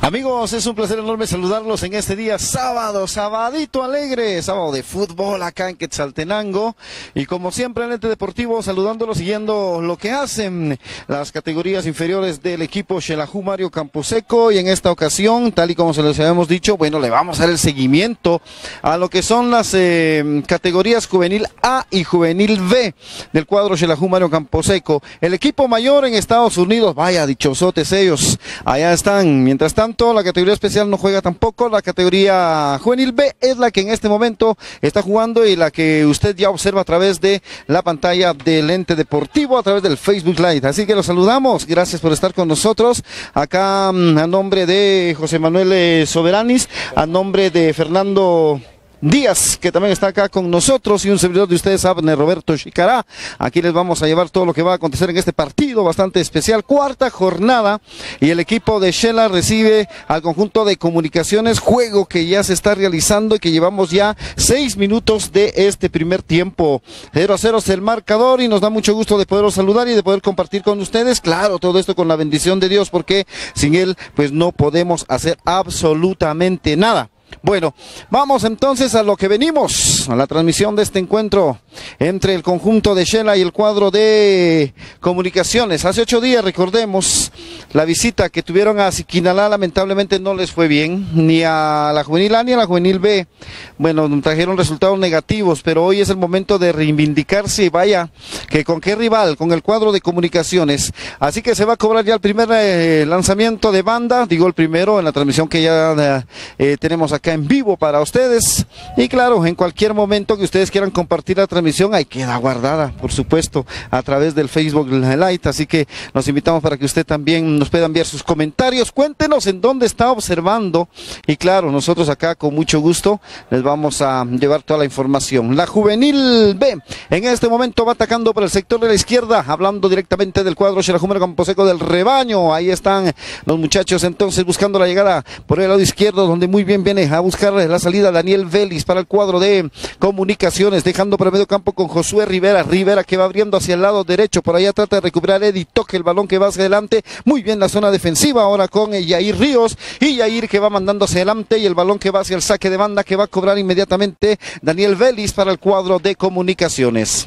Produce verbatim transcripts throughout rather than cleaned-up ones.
Amigos, es un placer enorme saludarlos en este día sábado, sabadito alegre, sábado de fútbol acá en Quetzaltenango. Y como siempre en Ente Deportivo, saludándolos, siguiendo lo que hacen las categorías inferiores del equipo Xelajú Mario Camposeco. Y en esta ocasión, tal y como se les habíamos dicho, bueno, le vamos a dar el seguimiento a lo que son las eh, categorías juvenil A y juvenil B del cuadro Xelajú Mario Camposeco. El equipo mayor en Estados Unidos, vaya dichosotes ellos, allá están. Mientras tanto, la categoría especial no juega tampoco. La categoría juvenil B es la que en este momento está jugando y la que usted ya observa a través de la pantalla del Ente Deportivo, a través del Facebook Live. Así que los saludamos, gracias por estar con nosotros. Acá a nombre de José Manuel Soberanis, a nombre de Fernando Díaz, que también está acá con nosotros, y un servidor de ustedes, Abner Roberto Chicará. Aquí les vamos a llevar todo lo que va a acontecer en este partido bastante especial, cuarta jornada, y el equipo de Xela recibe al conjunto de Comunicaciones, juego que ya se está realizando y que llevamos ya seis minutos de este primer tiempo. cero a cero es el marcador y nos da mucho gusto de poderlos saludar y de poder compartir con ustedes, claro, todo esto con la bendición de Dios, porque sin él pues no podemos hacer absolutamente nada. Bueno, vamos entonces a lo que venimos, a la transmisión de este encuentro entre el conjunto de Xela y el cuadro de Comunicaciones. Hace ocho días, recordemos, la visita que tuvieron a Siquinalá lamentablemente no les fue bien, ni a la juvenil A ni a la juvenil B. Bueno, trajeron resultados negativos, pero hoy es el momento de reivindicarse y vaya, que con qué rival, con el cuadro de Comunicaciones. Así que se va a cobrar ya el primer eh, lanzamiento de banda, digo el primero en la transmisión que ya eh, tenemos acá en vivo para ustedes, y claro, en cualquier momento que ustedes quieran compartir la transmisión, ahí queda guardada, por supuesto, a través del Facebook Live, así que los invitamos para que usted también nos pueda enviar sus comentarios, cuéntenos en dónde está observando, y claro, nosotros acá con mucho gusto les vamos a llevar toda la información. La juvenil B, en este momento va atacando por el sector de la izquierda, hablando directamente del cuadro Xelajú Mario Camposeco del rebaño, ahí están los muchachos entonces buscando la llegada por el lado izquierdo, donde muy bien viene a buscar la salida Daniel Vélez para el cuadro de Comunicaciones, dejando por el medio campo con Josué Rivera, Rivera que va abriendo hacia el lado derecho, por allá trata de recuperar Eddie Toque, el balón que va hacia adelante, muy bien la zona defensiva, ahora con Yair Ríos, y Yair que va mandando hacia adelante, y el balón que va hacia el saque de banda que va a cobrar inmediatamente Daniel Vélez para el cuadro de Comunicaciones.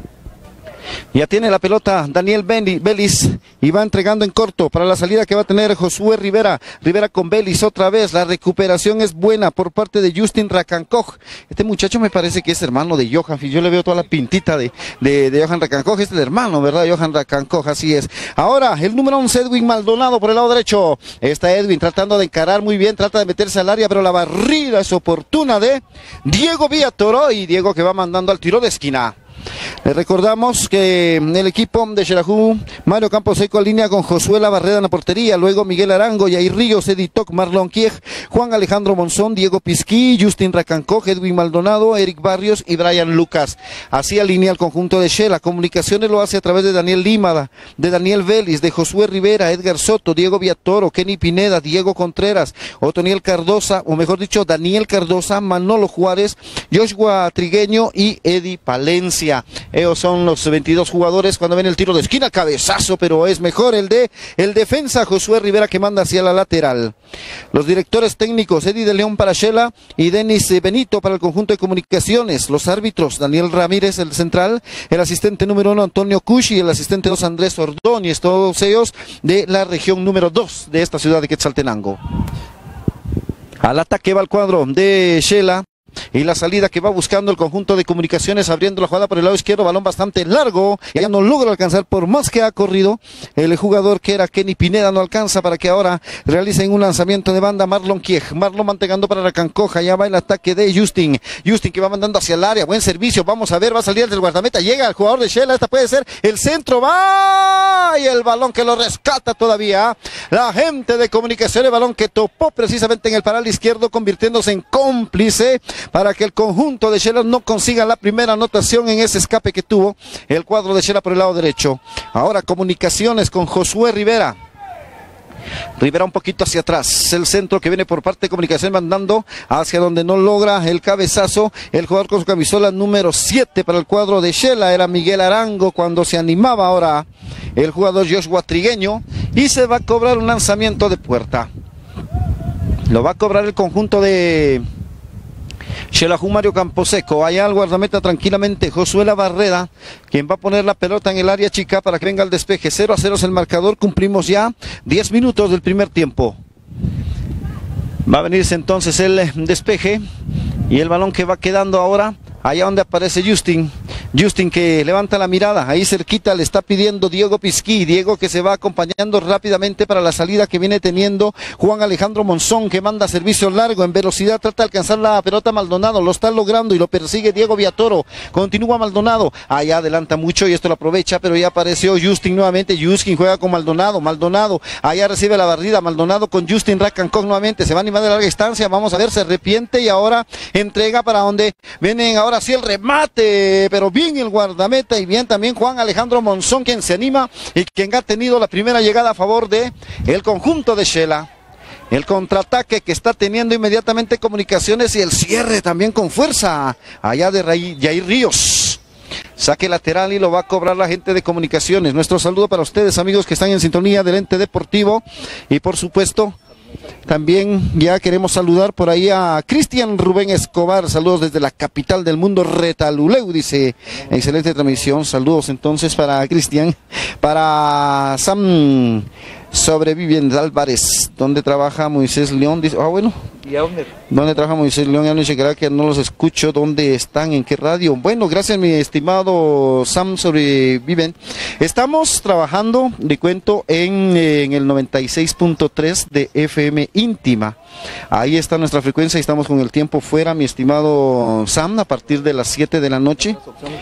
Ya tiene la pelota Daniel Vélez y va entregando en corto para la salida que va a tener Josué Rivera. Rivera con Vélez otra vez. La recuperación es buena por parte de Justin Racancoj. Este muchacho me parece que es hermano de Johan. Yo le veo toda la pintita de, de, de Johan Racancoj. Este es el hermano, ¿verdad? Johan Racancoj, así es. Ahora el número once, Edwin Maldonado por el lado derecho. Está Edwin tratando de encarar muy bien. Trata de meterse al área, pero la barrida es oportuna de Diego Villatoro. Y Diego que va mandando al tiro de esquina. Les recordamos que el equipo de Xelajú Mario Camposeco alinea con Josué Labarreda en la portería, luego Miguel Arango, Yair Ríos, Eddie Toc, Marlon Kiej, Juan Alejandro Monzón, Diego Pisquí, Justin Racancoj, Edwin Maldonado, Eric Barrios y Brian Lucas. Así alinea el conjunto de Xela. Comunicaciones lo hace a través de Daniel Límada, de Daniel Vélez, de Josué Rivera, Edgar Soto, Diego Villatoro, Kenny Pineda, Diego Contreras, Otoniel Cardosa, o mejor dicho, Daniel Cardosa, Manolo Juárez, Joshua Trigueño y Eddie Palencia. Ellos son los veintidós jugadores. Cuando ven el tiro de esquina, cabezazo, pero es mejor el de el defensa Josué Rivera que manda hacia la lateral. Los directores técnicos, Eddie de León para Xela y Denis Benito para el conjunto de Comunicaciones. Los árbitros, Daniel Ramírez, el central, el asistente número uno, Antonio Cush, y el asistente dos, Andrés Ordóñez, todos ellos de la región número dos de esta ciudad de Quetzaltenango. Al ataque va el cuadro de Xela. Y la salida que va buscando el conjunto de Comunicaciones, abriendo la jugada por el lado izquierdo, balón bastante largo, y ya no logra alcanzar por más que ha corrido el jugador que era Kenny Pineda, no alcanza para que ahora realicen un lanzamiento de banda Marlon Kiej. Marlon mantengando para Racancoja, ya va el ataque de Justin, Justin que va mandando hacia el área, buen servicio, vamos a ver, va a salir del guardameta, llega el jugador de Xela, esta puede ser el centro, va, y el balón que lo rescata todavía la gente de Comunicaciones, balón que topó precisamente en el paral izquierdo, convirtiéndose en cómplice para que el conjunto de Xela no consiga la primera anotación en ese escape que tuvo el cuadro de Xela por el lado derecho. Ahora Comunicaciones con Josué Rivera. Rivera un poquito hacia atrás, el centro que viene por parte de Comunicaciones mandando hacia donde no logra el cabezazo, el jugador con su camisola número siete para el cuadro de Xela, era Miguel Arango cuando se animaba ahora el jugador Joshua Trigueño, y se va a cobrar un lanzamiento de puerta. Lo va a cobrar el conjunto de Xelajú Mario Camposeco. Allá al guardameta tranquilamente Josué Barreda, quien va a poner la pelota en el área chica para que venga el despeje. cero a cero es el marcador. Cumplimos ya diez minutos del primer tiempo. Va a venirse entonces el despeje y el balón que va quedando ahora allá donde aparece Justin. Justin que levanta la mirada, ahí cerquita le está pidiendo Diego Pisquí, Diego que se va acompañando rápidamente para la salida que viene teniendo Juan Alejandro Monzón, que manda servicio largo, en velocidad trata de alcanzar la pelota Maldonado, lo está logrando y lo persigue Diego Villatoro, continúa Maldonado, allá adelanta mucho y esto lo aprovecha, pero ya apareció Justin nuevamente, Justin juega con Maldonado, Maldonado, allá recibe la barrida, Maldonado con Justin Racancón nuevamente, se va a animar de larga distancia, vamos a ver, se arrepiente y ahora entrega para donde vienen ahora sí el remate, pero bien el guardameta y bien también Juan Alejandro Monzón, quien se anima y quien ha tenido la primera llegada a favor de el conjunto de Xela. El contraataque que está teniendo inmediatamente Comunicaciones y el cierre también con fuerza allá de Jair Ríos. Saque lateral y lo va a cobrar la gente de Comunicaciones. Nuestro saludo para ustedes, amigos que están en sintonía del ente deportivo, y por supuesto también ya queremos saludar por ahí a Cristian Rubén Escobar, saludos desde la capital del mundo, Retaluleu, dice, excelente transmisión, saludos entonces para Cristian, para Sam Sobreviviente Álvarez, donde trabaja Moisés León, dice, ah bueno, ¿dónde trabaja Moisés León? Ya no checará que no los escucho, ¿dónde están? ¿En qué radio? Bueno, gracias mi estimado Sam Sobreviven. Estamos trabajando, le cuento, en, en el noventa y seis punto tres de F M íntima. Ahí está nuestra frecuencia y estamos con el tiempo fuera, mi estimado Sam, a partir de las siete de la noche.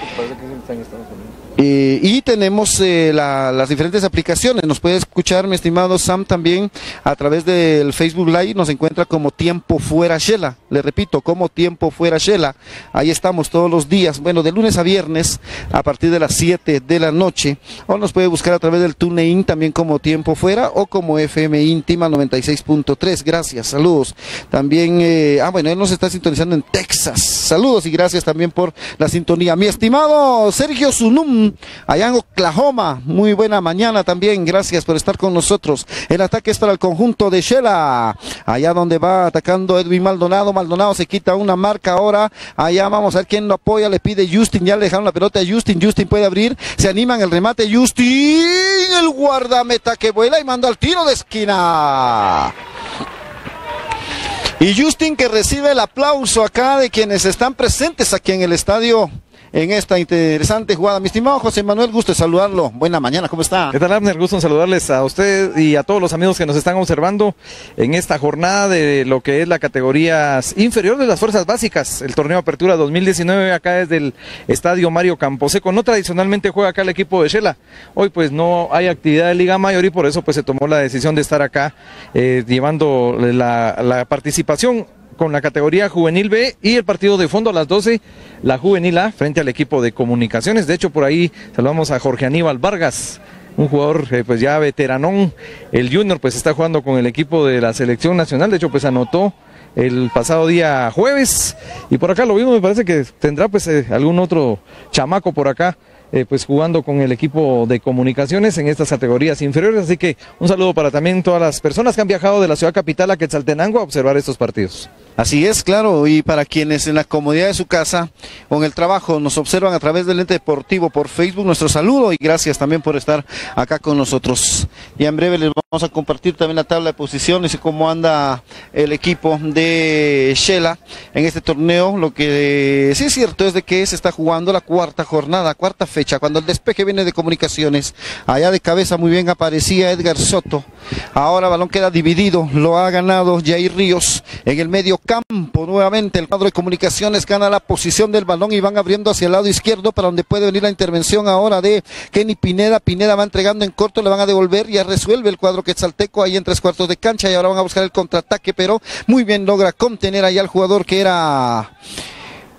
Eh, y tenemos eh, la, las diferentes aplicaciones, nos puede escuchar mi estimado Sam también a través del Facebook Live, nos encuentra como Tiempo Fuera Xela, le repito, como Tiempo Fuera Xela, ahí estamos todos los días, bueno, de lunes a viernes a partir de las siete de la noche, o nos puede buscar a través del TuneIn también como Tiempo Fuera o como F M íntima noventa y seis punto tres, gracias, saludos, también, eh, ah bueno, él nos está sintonizando en Texas, saludos y gracias también por la sintonía, mi estimado Sergio Zunum, allá en Oklahoma, muy buena mañana también, gracias por estar con nosotros. El ataque es para el conjunto de Xela, allá donde va atacando Edwin Maldonado, Maldonado se quita una marca ahora, allá vamos a ver quién lo apoya, le pide Justin, ya le dejaron la pelota a Justin, Justin puede abrir, se animan el remate, Justin, el guardameta que vuela y manda al tiro de esquina. Y Justin que recibe el aplauso acá de quienes están presentes aquí en el estadio en esta interesante jugada. Mi estimado José Manuel, gusto de saludarlo. Buena mañana, ¿cómo está? ¿Qué tal, Abner? Gusto en saludarles a usted y a todos los amigos que nos están observando en esta jornada de lo que es la categoría inferior de las fuerzas básicas, el torneo Apertura dos mil diecinueve, acá desde el estadio Mario Camposeco. No tradicionalmente juega acá el equipo de Xela. Hoy pues no hay actividad de Liga Mayor y por eso pues se tomó la decisión de estar acá eh, llevando la, la participación con la categoría Juvenil B y el partido de fondo a las doce, la Juvenil A frente al equipo de Comunicaciones. De hecho, por ahí saludamos a Jorge Aníbal Vargas, un jugador eh, pues ya veteranón. El Junior pues está jugando con el equipo de la selección nacional, de hecho pues anotó el pasado día jueves y por acá lo vimos, me parece que tendrá pues eh, algún otro chamaco por acá Eh, pues jugando con el equipo de Comunicaciones en estas categorías inferiores, así que un saludo para también todas las personas que han viajado de la ciudad capital a Quetzaltenango a observar estos partidos. Así es, claro, y para quienes en la comodidad de su casa o en el trabajo nos observan a través del ente deportivo por Facebook, nuestro saludo y gracias también por estar acá con nosotros. Y en breve les vamos a compartir también la tabla de posiciones y cómo anda el equipo de Xela en este torneo. Lo que sí es cierto es de que se está jugando la cuarta jornada, cuarta fecha, cuando el despeje viene de Comunicaciones. Allá de cabeza muy bien aparecía Edgar Soto. Ahora el balón queda dividido, lo ha ganado Jair Ríos en el medio campo. Nuevamente el cuadro de Comunicaciones gana la posición del balón y van abriendo hacia el lado izquierdo para donde puede venir la intervención ahora de Kenny Pineda. Pineda va entregando en corto, le van a devolver, ya resuelve el cuadro quetzalteco ahí en tres cuartos de cancha y ahora van a buscar el contraataque, pero muy bien logra contener ahí al jugador que era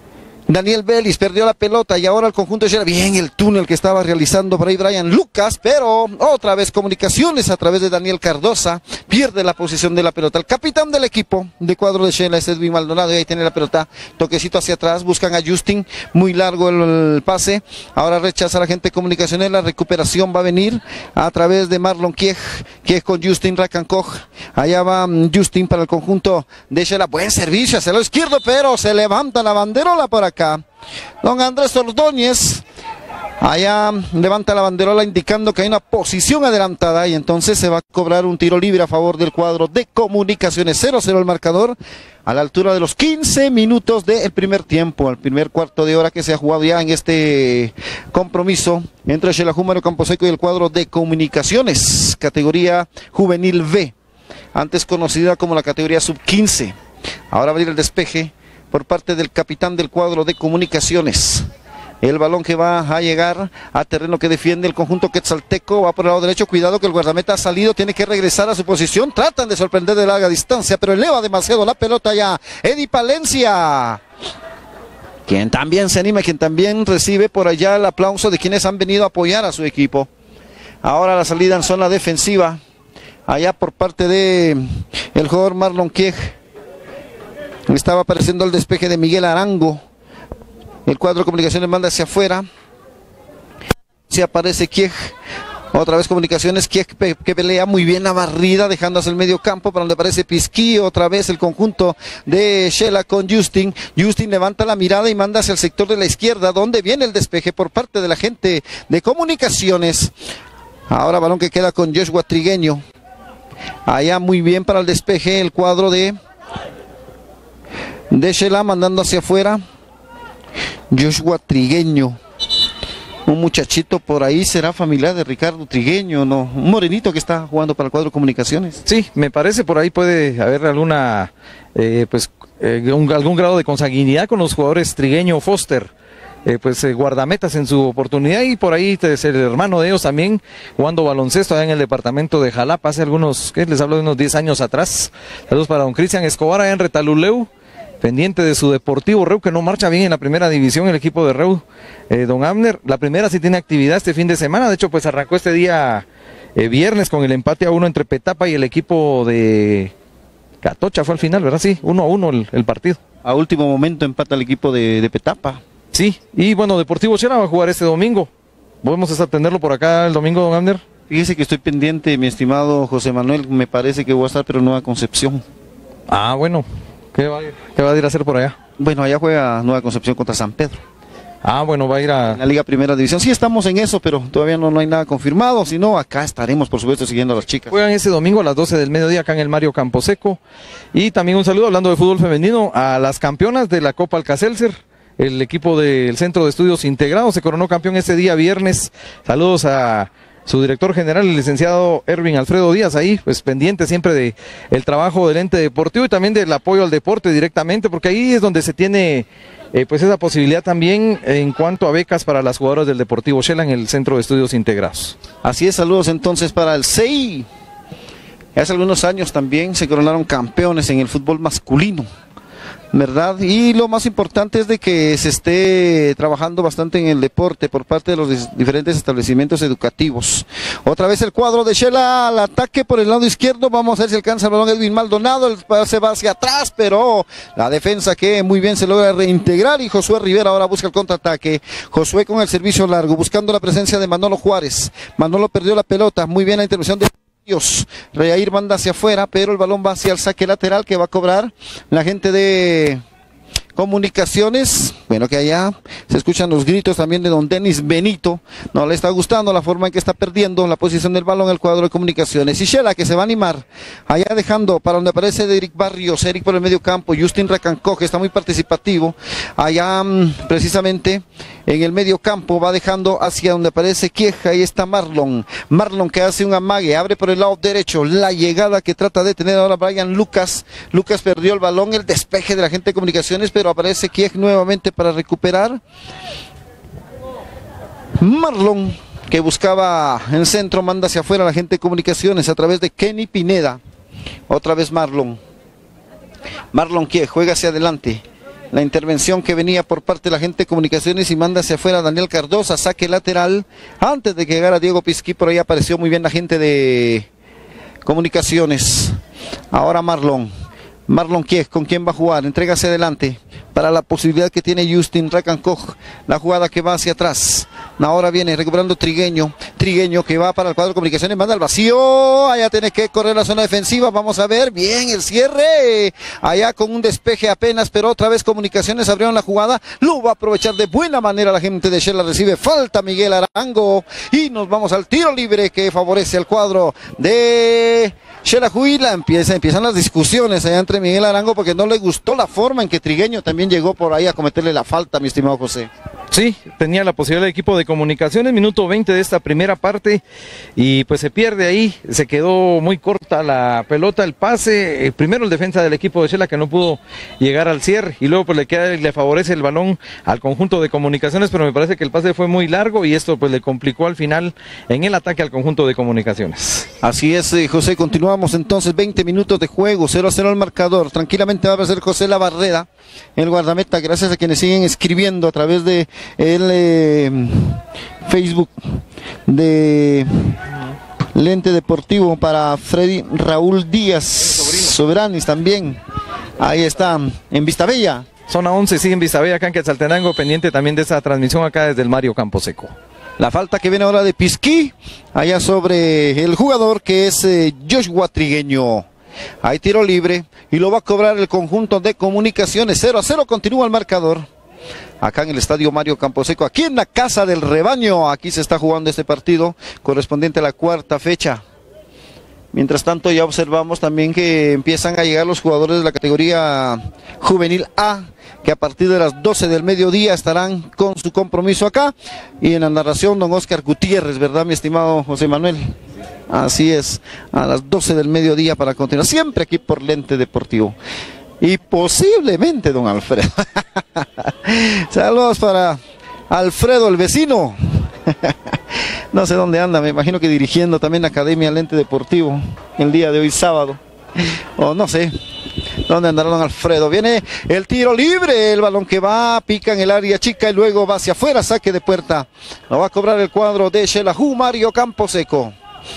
Daniel Vélez perdió la pelota y ahora el conjunto de Shela, bien el túnel que estaba realizando por ahí Brian Lucas, pero otra vez Comunicaciones a través de Daniel Cardosa, pierde la posición de la pelota. El capitán del equipo de cuadro de Shela es Edwin Maldonado y ahí tiene la pelota, toquecito hacia atrás, buscan a Justin, muy largo el, el pase, ahora rechaza la gente de Comunicaciones, la recuperación va a venir a través de Marlon Kiej, Kiej con Justin Racancoch, allá va Justin para el conjunto de Shela, buen servicio hacia el izquierdo, pero se levanta la banderola por acá. Don Andrés Ordóñez allá levanta la banderola indicando que hay una posición adelantada y entonces se va a cobrar un tiro libre a favor del cuadro de Comunicaciones. Cero cero el marcador a la altura de los quince minutos del primer tiempo, el primer cuarto de hora que se ha jugado ya en este compromiso entre Xelajú Mario Camposeco y el cuadro de Comunicaciones, categoría juvenil B, antes conocida como la categoría sub quince. Ahora va a venir el despeje por parte del capitán del cuadro de Comunicaciones. El balón que va a llegar a terreno que defiende el conjunto quetzalteco, va por el lado derecho, cuidado que el guardameta ha salido, tiene que regresar a su posición, tratan de sorprender de larga distancia, pero eleva demasiado la pelota ya, Eddie Palencia, quien también se anima, quien también recibe por allá el aplauso de quienes han venido a apoyar a su equipo. Ahora la salida en zona defensiva, allá por parte de el jugador Marlon Kiej. Estaba apareciendo el despeje de Miguel Arango. El cuadro de Comunicaciones manda hacia afuera. Se aparece Kiej. Otra vez Comunicaciones. Kiej que pelea muy bien la barrida, dejando hacia el medio campo para donde aparece Pisquí. Otra vez el conjunto de Shela con Justin. Justin levanta la mirada y manda hacia el sector de la izquierda, donde viene el despeje por parte de la gente de Comunicaciones. Ahora balón que queda con Joshua Trigueño. Allá muy bien para el despeje el cuadro de... de Shela mandando hacia afuera Joshua Trigueño, un muchachito por ahí, será familiar de Ricardo Trigueño, no, un morenito que está jugando para el cuadro de Comunicaciones. Sí, me parece por ahí puede haber alguna eh, pues eh, un, algún grado de consanguinidad con los jugadores Trigueño Foster, eh, pues eh, guardametas en su oportunidad, y por ahí es el hermano de ellos también jugando baloncesto allá en el departamento de Jalapa hace algunos, ¿qué? Les hablo de unos diez años atrás. Saludos para don Cristian Escobar allá en Retaluleu, pendiente de su Deportivo Reu, que no marcha bien en la primera división el equipo de Reu. Eh, don Abner, la primera sí tiene actividad este fin de semana, de hecho pues arrancó este día eh, viernes con el empate a uno entre Petapa y el equipo de Catocha, fue al final, ¿verdad? Sí, uno a uno el, el partido. A último momento empata el equipo de, de Petapa. Sí, y bueno, Deportivo Shela va a jugar este domingo. ¿Podemos atenderlo por acá el domingo, don Abner? Fíjese que estoy pendiente, mi estimado José Manuel, me parece que voy a estar, pero Nueva Concepción. Ah, bueno. ¿Qué va, ¿Qué va a ir a hacer por allá? Bueno, allá juega Nueva Concepción contra San Pedro. Ah, bueno, va a ir a... En la Liga Primera División. Sí, estamos en eso, pero todavía no, no hay nada confirmado. Si no, acá estaremos, por supuesto, siguiendo a las chicas. Juegan ese domingo a las doce del mediodía acá en el Mario Camposeco. Y también un saludo, hablando de fútbol femenino, a las campeonas de la Copa Alcacelser. El equipo del Centro de Estudios Integrados se coronó campeón este día viernes. Saludos a su director general, el licenciado Erwin Alfredo Díaz, ahí pues pendiente siempre de el trabajo del ente deportivo y también del apoyo al deporte directamente, porque ahí es donde se tiene eh, pues esa posibilidad también en cuanto a becas para las jugadoras del Deportivo Shela en el Centro de Estudios Integrados. Así es, saludos entonces para el C I I. Hace algunos años también se coronaron campeones en el fútbol masculino, ¿verdad? Y lo más importante es de que se esté trabajando bastante en el deporte por parte de los diferentes establecimientos educativos. Otra vez el cuadro de Shela al ataque por el lado izquierdo, vamos a ver si alcanza el balón Edwin Maldonado, el pase va hacia atrás, pero la defensa que muy bien se logra reintegrar y Josué Rivera ahora busca el contraataque. Josué con el servicio largo, buscando la presencia de Manolo Juárez. Manolo perdió la pelota, muy bien la intervención de Dios. Reair manda hacia afuera, pero el balón va hacia el saque lateral que va a cobrar la gente de Comunicaciones. Bueno, que allá se escuchan los gritos también de don Denis Benito. No le está gustando la forma en que está perdiendo la posición del balón el cuadro de Comunicaciones. Y Shela que se va a animar, allá dejando para donde aparece Eric Barrios, Eric por el medio campo, Justin Racancoch, que está muy participativo. Allá precisamente en el medio campo va dejando hacia donde aparece Quieja, ahí está Marlon. Marlon que hace un amague, abre por el lado derecho, la llegada que trata de tener ahora Brian Lucas. Lucas perdió el balón, el despeje de la gente de Comunicaciones, pero aparece Kiej nuevamente para recuperar. Marlon que buscaba en centro, manda hacia afuera la gente de Comunicaciones a través de Kenny Pineda. Otra vez Marlon. Marlon Kiej juega hacia adelante. La intervención que venía por parte de la gente de comunicaciones y manda hacia afuera Daniel Cardosa, saque lateral. Antes de que llegara Diego Pisquí, por ahí apareció muy bien la gente de comunicaciones. Ahora Marlon. Marlon Kies, ¿con quién va a jugar? Entrega hacia adelante para la posibilidad que tiene Justin Racancoch. La jugada que va hacia atrás. Ahora viene recuperando Trigueño. Trigueño que va para el cuadro de comunicaciones. Manda al vacío. Allá tiene que correr la zona defensiva. Vamos a ver. Bien el cierre. Allá con un despeje apenas. Pero otra vez comunicaciones abrieron la jugada. Lo va a aprovechar de buena manera la gente de Shela. Recibe falta Miguel Arango. Y nos vamos al tiro libre que favorece al cuadro de Shela Huila. Empieza, empiezan las discusiones allá entre Miguel Arango porque no le gustó la forma en que Trigueño también llegó por ahí a cometerle la falta, mi estimado José. Sí, tenía la posibilidad el equipo de comunicaciones, minuto veinte de esta primera parte y pues se pierde ahí, se quedó muy corta la pelota, el pase, eh, primero el defensa del equipo de Shela que no pudo llegar al cierre y luego pues le queda, le favorece el balón al conjunto de comunicaciones, pero me parece que el pase fue muy largo y esto pues le complicó al final en el ataque al conjunto de comunicaciones. Así es, eh, José, continuamos entonces, veinte minutos de juego, cero a cero al marcador, tranquilamente va a aparecer José Labarreda, el guardameta, gracias a quienes siguen escribiendo a través de el eh, Facebook de Lente Deportivo para Freddy Raúl Díaz Soberanis también, ahí está, en Vistabella. Zona once sigue en Vistabella, acá en Quetzaltenango, pendiente también de esa transmisión acá desde el Mario Camposeco. La falta que viene ahora de Pisquí, allá sobre el jugador que es eh, Joshua Trigueño. Hay tiro libre y lo va a cobrar el conjunto de comunicaciones. cero a cero continúa el marcador. Acá en el estadio Mario Camposeco, aquí en la Casa del Rebaño, aquí se está jugando este partido correspondiente a la cuarta fecha. Mientras tanto ya observamos también que empiezan a llegar los jugadores de la categoría juvenil A, que a partir de las doce del mediodía estarán con su compromiso acá. Y en la narración don Oscar Gutiérrez, ¿verdad, mi estimado José Manuel? Así es, a las doce del mediodía para continuar, siempre aquí por Lente Deportivo. Y posiblemente don Alfredo. Saludos para Alfredo, el vecino. No sé dónde anda, me imagino que dirigiendo también la Academia Lente Deportivo el día de hoy sábado. O no sé dónde andará don Alfredo. Viene el tiro libre, el balón que va, pica en el área chica y luego va hacia afuera, saque de puerta. Lo va a cobrar el cuadro de Xelajú, Mario Camposeco.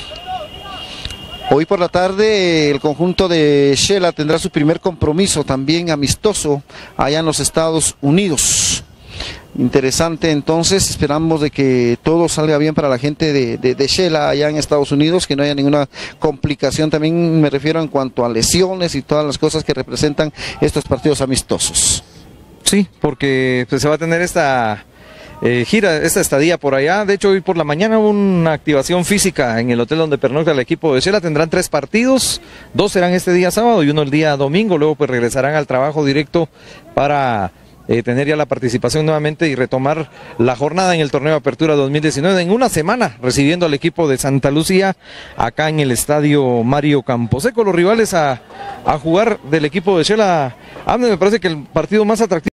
Hoy por la tarde el conjunto de Shela tendrá su primer compromiso también amistoso allá en los Estados Unidos. Interesante, entonces esperamos de que todo salga bien para la gente de, de, de Shela allá en Estados Unidos, que no haya ninguna complicación, también me refiero en cuanto a lesiones y todas las cosas que representan estos partidos amistosos. Sí, porque pues, se va a tener esta... Eh, gira esta estadía por allá. De hecho hoy por la mañana hubo una activación física en el hotel donde pernocta el equipo de Shela. Tendrán tres partidos, dos serán este día sábado y uno el día domingo. Luego pues regresarán al trabajo directo para eh, tener ya la participación nuevamente y retomar la jornada en el torneo de apertura dos mil diecinueve en una semana, recibiendo al equipo de Santa Lucía acá en el estadio Mario Camposeco. Los rivales a, a jugar del equipo de Shela, a mí me parece que el partido más atractivo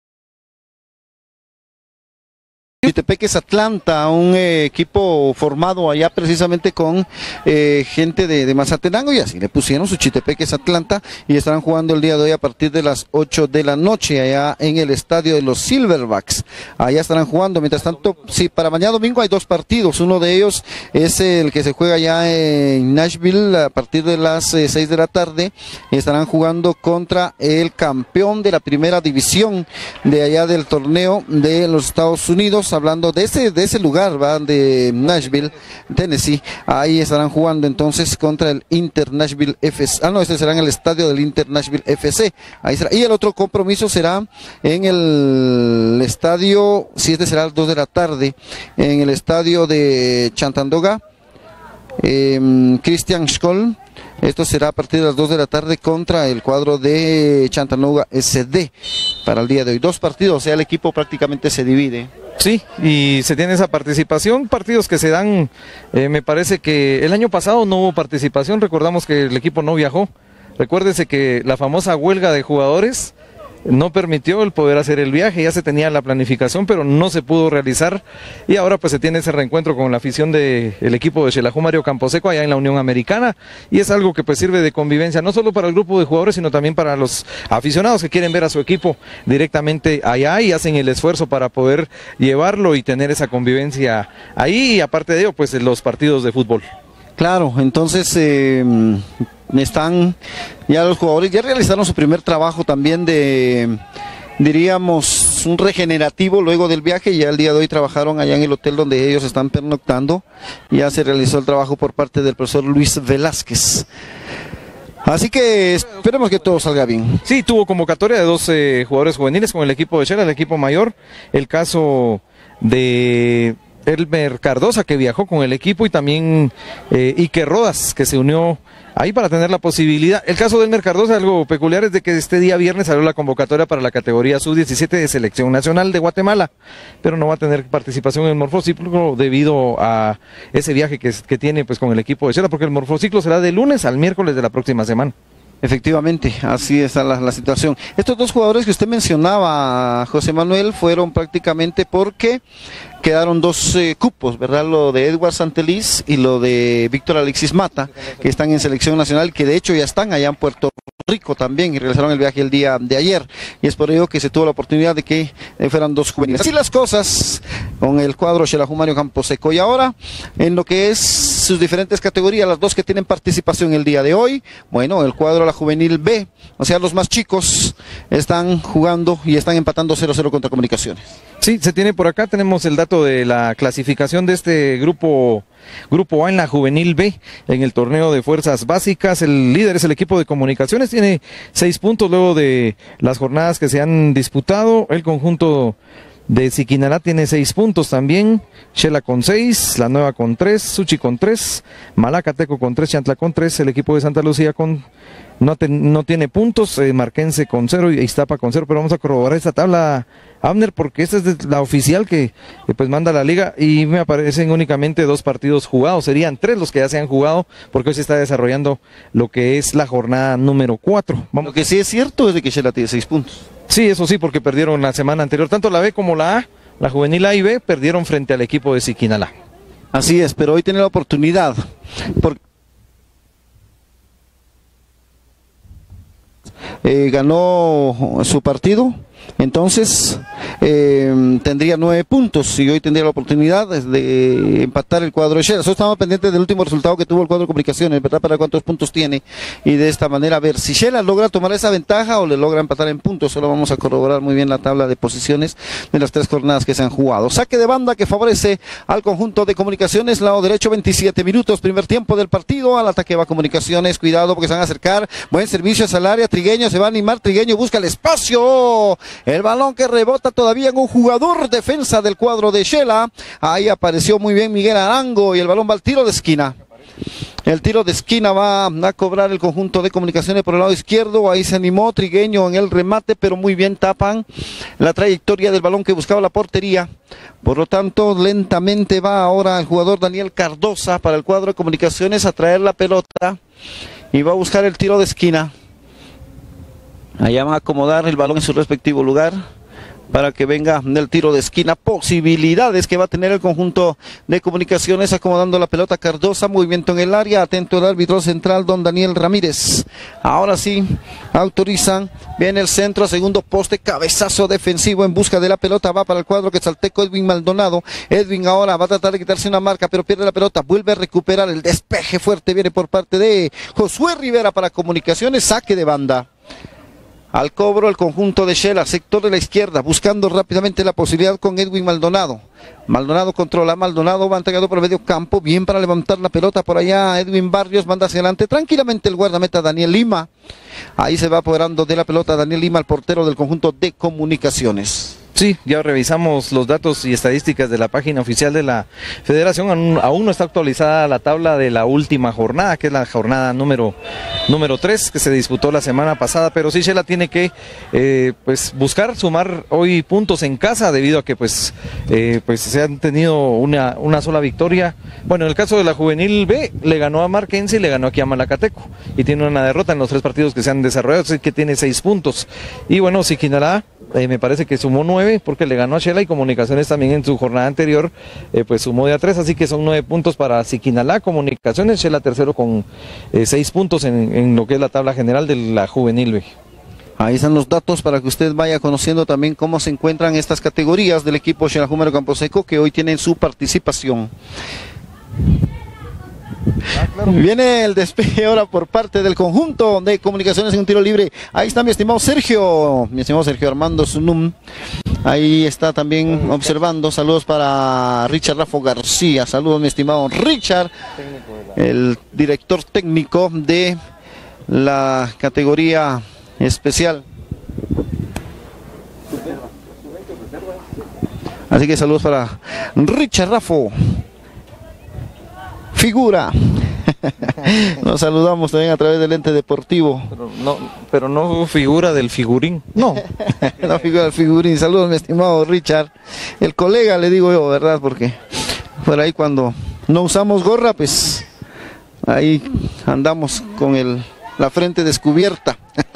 Chitepeques Atlanta, un eh, equipo formado allá precisamente con eh, gente de, de Mazatenango, y así le pusieron su Chitepeques Atlanta y estarán jugando el día de hoy a partir de las ocho de la noche allá en el estadio de los Silverbacks. Allá estarán jugando. Mientras tanto, sí, para mañana domingo hay dos partidos. Uno de ellos es el que se juega allá en Nashville a partir de las eh, seis de la tarde y estarán jugando contra el campeón de la primera división de allá del torneo de los Estados Unidos. Hablando de ese, de ese lugar, va de Nashville, Tennessee, ahí estarán jugando entonces contra el Inter Nashville F C, ah no, este será en el estadio del Inter Nashville F C, ahí será, y el otro compromiso será en el estadio, si este será a las dos de la tarde, en el estadio de Chantandoga, eh, Christian Scholl. Esto será a partir de las dos de la tarde contra el cuadro de Chantandoga S D para el día de hoy. Dos partidos, o sea, el equipo prácticamente se divide. Sí, y se tiene esa participación, partidos que se dan, eh, me parece que el año pasado no hubo participación, recordamos que el equipo no viajó. Recuérdese que la famosa huelga de jugadores no permitió el poder hacer el viaje. Ya se tenía la planificación, pero no se pudo realizar, y ahora pues se tiene ese reencuentro con la afición del equipo de Xelajú Mario Camposeco allá en la Unión Americana, y es algo que pues sirve de convivencia, no solo para el grupo de jugadores, sino también para los aficionados que quieren ver a su equipo directamente allá y hacen el esfuerzo para poder llevarlo y tener esa convivencia ahí, y aparte de ello pues los partidos de fútbol. Claro, entonces eh, están ya los jugadores, ya realizaron su primer trabajo también de, diríamos, un regenerativo luego del viaje. Ya el día de hoy trabajaron allá en el hotel donde ellos están pernoctando. Ya se realizó el trabajo por parte del profesor Luis Velázquez. Así que esperemos que todo salga bien. Sí, tuvo convocatoria de doce jugadores juveniles con el equipo de Xela, el equipo mayor. El caso de Elmer Cardosa, que viajó con el equipo, y también eh, Iker Rodas, que se unió ahí para tener la posibilidad. El caso de Elmer Cardosa, algo peculiar, es de que este día viernes salió la convocatoria para la categoría sub diecisiete de Selección Nacional de Guatemala, pero no va a tener participación en el morfociclo debido a ese viaje que, que tiene pues con el equipo de Xela, porque el morfociclo será de lunes al miércoles de la próxima semana. Efectivamente, así está la, la situación. Estos dos jugadores que usted mencionaba, José Manuel, fueron prácticamente porque quedaron dos eh, cupos, ¿verdad? Lo de Edward Santeliz y lo de Víctor Alexis Mata, que están en selección nacional, que de hecho ya están allá en Puerto Rico también, y realizaron el viaje el día de ayer, y es por ello que se tuvo la oportunidad de que eh, fueran dos juveniles. Así las cosas con el cuadro Xelajú Mario Camposeco. Y ahora, en lo que es sus diferentes categorías, las dos que tienen participación el día de hoy, bueno, el cuadro la juvenil B, o sea, los más chicos, están jugando y están empatando cero cero contra Comunicaciones. Sí, se tiene por acá, tenemos el dato de la clasificación de este grupo, grupo A en la Juvenil B, en el torneo de fuerzas básicas. El líder es el equipo de Comunicaciones, tiene seis puntos luego de las jornadas que se han disputado. El conjunto de Siquinalá tiene seis puntos también, Xela con seis, La Nueva con tres, Suchi con tres, Malacateco con tres, Chantla con tres, el equipo de Santa Lucía con no, te, no tiene puntos, eh, Marquense con cero y Iztapa con cero, pero vamos a corroborar esta tabla, Abner, porque esta es la oficial que, que pues manda la liga, y me aparecen únicamente dos partidos jugados, serían tres los que ya se han jugado, porque hoy se está desarrollando lo que es la jornada número cuatro. Vamos. Lo que sí es cierto es de que Xela tiene seis puntos. Sí, eso sí, porque perdieron la semana anterior, tanto la B como la A, la juvenil A y B, perdieron frente al equipo de Siquinalá. Así es, pero hoy tiene la oportunidad, porque eh, ganó su partido, entonces eh, tendría nueve puntos y hoy tendría la oportunidad de empatar el cuadro de Xela. Nosotros estamos pendientes del último resultado que tuvo el cuadro de Comunicaciones, ¿verdad? Para cuántos puntos tiene, y de esta manera a ver si Xela logra tomar esa ventaja o le logra empatar en puntos. Solo vamos a corroborar muy bien la tabla de posiciones de las tres jornadas que se han jugado. Saque de banda que favorece al conjunto de Comunicaciones, lado derecho, veintisiete minutos, primer tiempo del partido. Al ataque va Comunicaciones, cuidado porque se van a acercar, buen servicio hacia el área, Trigueño se va a animar, Trigueño busca el espacio, el balón que rebota todavía en un jugador defensa del cuadro de Xela. Ahí apareció muy bien Miguel Arango y el balón va al tiro de esquina. El tiro de esquina va a cobrar el conjunto de Comunicaciones por el lado izquierdo. Ahí se animó Trigueño en el remate, pero muy bien tapan la trayectoria del balón que buscaba la portería. Por lo tanto, lentamente va ahora el jugador Daniel Cardosa para el cuadro de Comunicaciones a traer la pelota y va a buscar el tiro de esquina. Allá van a acomodar el balón en su respectivo lugar para que venga el tiro de esquina. Posibilidades que va a tener el conjunto de Comunicaciones, acomodando la pelota Cardosa, movimiento en el área, atento el árbitro central don Daniel Ramírez. Ahora sí, autorizan, viene el centro, segundo poste, cabezazo defensivo en busca de la pelota, va para el cuadro quetzalteco Edwin Maldonado. Edwin ahora va a tratar de quitarse una marca, pero pierde la pelota, vuelve a recuperar el despeje fuerte, viene por parte de Josué Rivera para Comunicaciones, saque de banda. Al cobro el conjunto de Xela, sector de la izquierda, buscando rápidamente la posibilidad con Edwin Maldonado. Maldonado controla, Maldonado va entregado por el medio campo, bien para levantar la pelota por allá. Edwin Barrios manda hacia adelante tranquilamente el guardameta Daniel Lima. Ahí se va apoderando de la pelota Daniel Lima, el portero del conjunto de Comunicaciones. Sí, ya revisamos los datos y estadísticas de la página oficial de la Federación. Aún, aún no está actualizada la tabla de la última jornada, que es la jornada número número tres, que se disputó la semana pasada, pero sí Shela tiene que eh, pues buscar sumar hoy puntos en casa, debido a que pues, eh, pues se han tenido una, una sola victoria. Bueno, en el caso de la Juvenil B, le ganó a Marquense y le ganó aquí a Malacateco, y tiene una derrota en los tres partidos que se han desarrollado, así que tiene seis puntos. Y bueno, Siquinalá Eh, me parece que sumó nueve porque le ganó a Shela, y Comunicaciones también en su jornada anterior eh, pues sumó de a tres, así que son nueve puntos para Siquinalá, Comunicaciones, Shela tercero con eh, seis puntos en, en lo que es la tabla general de la Juvenil B. Ahí están los datos para que usted vaya conociendo también cómo se encuentran estas categorías del equipo Xelajú Camposeco, que hoy tienen su participación. Ah, claro. Viene el despeje ahora por parte del conjunto de Comunicaciones en un tiro libre. Ahí está mi estimado Sergio, mi estimado Sergio Armando Zunum. Ahí está también observando. Saludos para Richard Rafo García. Saludos, mi estimado Richard, el director técnico de la categoría especial. Así que saludos para Richard Rafo. Figura. Nos saludamos también a través del ente deportivo. Pero no, pero no figura del figurín. No, no figura del figurín. Saludos, mi estimado Richard. El colega, le digo yo, ¿verdad? Porque por ahí cuando no usamos gorra, pues ahí andamos con el, la frente descubierta.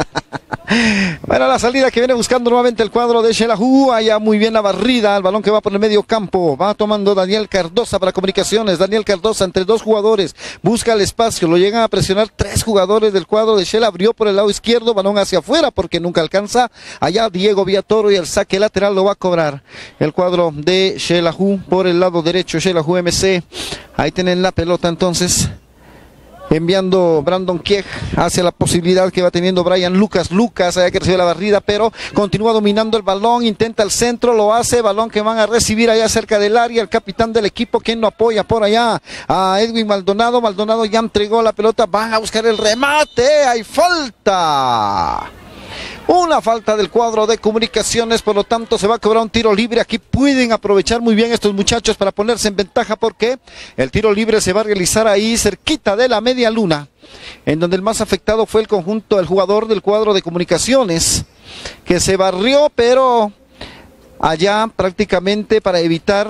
Bueno, la salida que viene buscando nuevamente el cuadro de Xelajú. Allá muy bien la barrida, el balón que va por el medio campo, va tomando Daniel Cardosa para Comunicaciones. Daniel Cardosa entre dos jugadores, busca el espacio, lo llegan a presionar tres jugadores del cuadro de Xela. Abrió por el lado izquierdo, balón hacia afuera porque nunca alcanza. Allá Diego Villatoro, y el saque lateral lo va a cobrar el cuadro de Xelajú por el lado derecho. Xelajú M C, ahí tienen la pelota entonces, enviando Brandon Kieg hacia la posibilidad que va teniendo Brian Lucas. Lucas allá que recibe la barrida, pero continúa dominando el balón, intenta el centro, lo hace, balón que van a recibir allá cerca del área, el capitán del equipo, quien lo apoya por allá a Edwin Maldonado. Maldonado ya entregó la pelota, van a buscar el remate, hay falta. Una falta del cuadro de Comunicaciones, por lo tanto se va a cobrar un tiro libre. Aquí pueden aprovechar muy bien estos muchachos para ponerse en ventaja, porque el tiro libre se va a realizar ahí cerquita de la media luna, en donde el más afectado fue el conjunto, el jugador del cuadro de Comunicaciones, que se barrió, pero allá prácticamente para evitar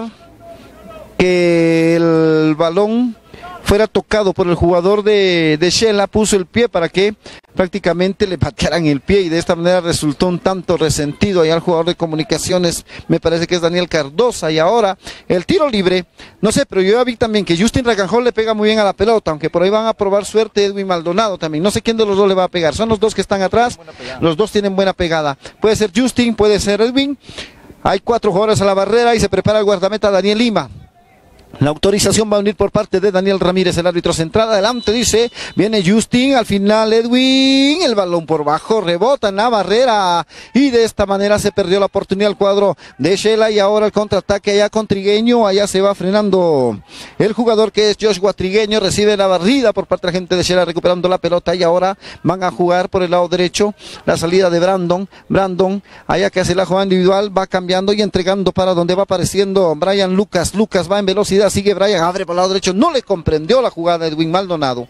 que el balón fuera tocado por el jugador de, de Xela, puso el pie para que prácticamente le patearan el pie, y de esta manera resultó un tanto resentido allá el jugador de Comunicaciones, me parece que es Daniel Cardosa. Y ahora el tiro libre, no sé, pero yo ya vi también que Justin Raganjol le pega muy bien a la pelota, aunque por ahí van a probar suerte Edwin Maldonado también, no sé quién de los dos le va a pegar, son los dos que están atrás, los dos tienen buena pegada, puede ser Justin, puede ser Edwin. Hay cuatro jugadores a la barrera y se prepara el guardameta Daniel Lima. La autorización va a venir por parte de Daniel Ramírez, el árbitro central. Adelante, dice, viene Justin, al final Edwin, el balón por bajo, rebota en la barrera, y de esta manera se perdió la oportunidad el cuadro de Xela. Y ahora el contraataque allá con Trigueño, allá se va frenando el jugador que es Joshua Trigueño, recibe la barrida por parte de la gente de Xela, recuperando la pelota, y ahora van a jugar por el lado derecho, la salida de Brandon, Brandon, allá que hace la jugada individual, va cambiando y entregando para donde va apareciendo Brian Lucas. Lucas va en velocidad, sigue Brian, abre por el lado derecho, no le comprendió la jugada de Edwin Maldonado.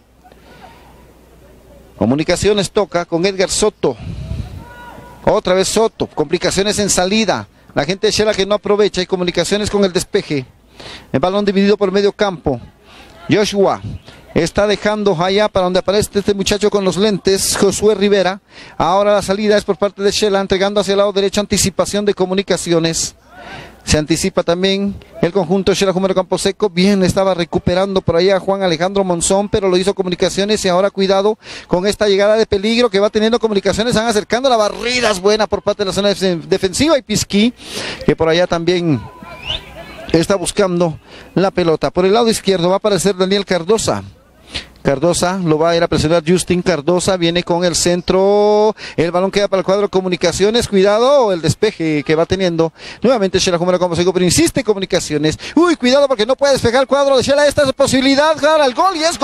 Comunicaciones toca con Edgar Soto, otra vez Soto, complicaciones en salida, la gente de Xela que no aprovecha, y Comunicaciones con el despeje, el balón dividido por medio campo. Joshua está dejando allá para donde aparece este muchacho con los lentes, Josué Rivera. Ahora la salida es por parte de Xela, entregando hacia el lado derecho, anticipación de Comunicaciones. Se anticipa también el conjunto Xelajú Camposeco. Bien, estaba recuperando por allá Juan Alejandro Monzón, pero lo hizo Comunicaciones. Y ahora cuidado con esta llegada de peligro que va teniendo Comunicaciones. Están acercando, la barrida es buena por parte de la zona defensiva. Y Pisqui, que por allá también está buscando la pelota. Por el lado izquierdo va a aparecer Daniel Cardosa. Cardosa lo va a ir a presionar Justin. Cardosa viene con el centro, el balón queda para el cuadro de Comunicaciones. Cuidado el despeje que va teniendo nuevamente Xelajú Camposeco, pero insiste Comunicaciones. Uy, cuidado porque no puede despejar el cuadro de Xela. Esta es posibilidad, claro, el gol, y es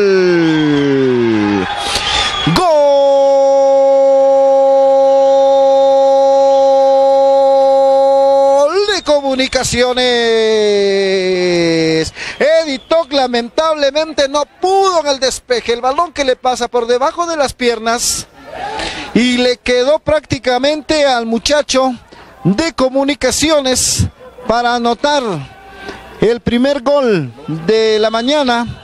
gol. Gol. Comunicaciones. Eddie Toc lamentablemente no pudo en el despeje. El balón que le pasa por debajo de las piernas y le quedó prácticamente al muchacho de Comunicaciones para anotar el primer gol de la mañana.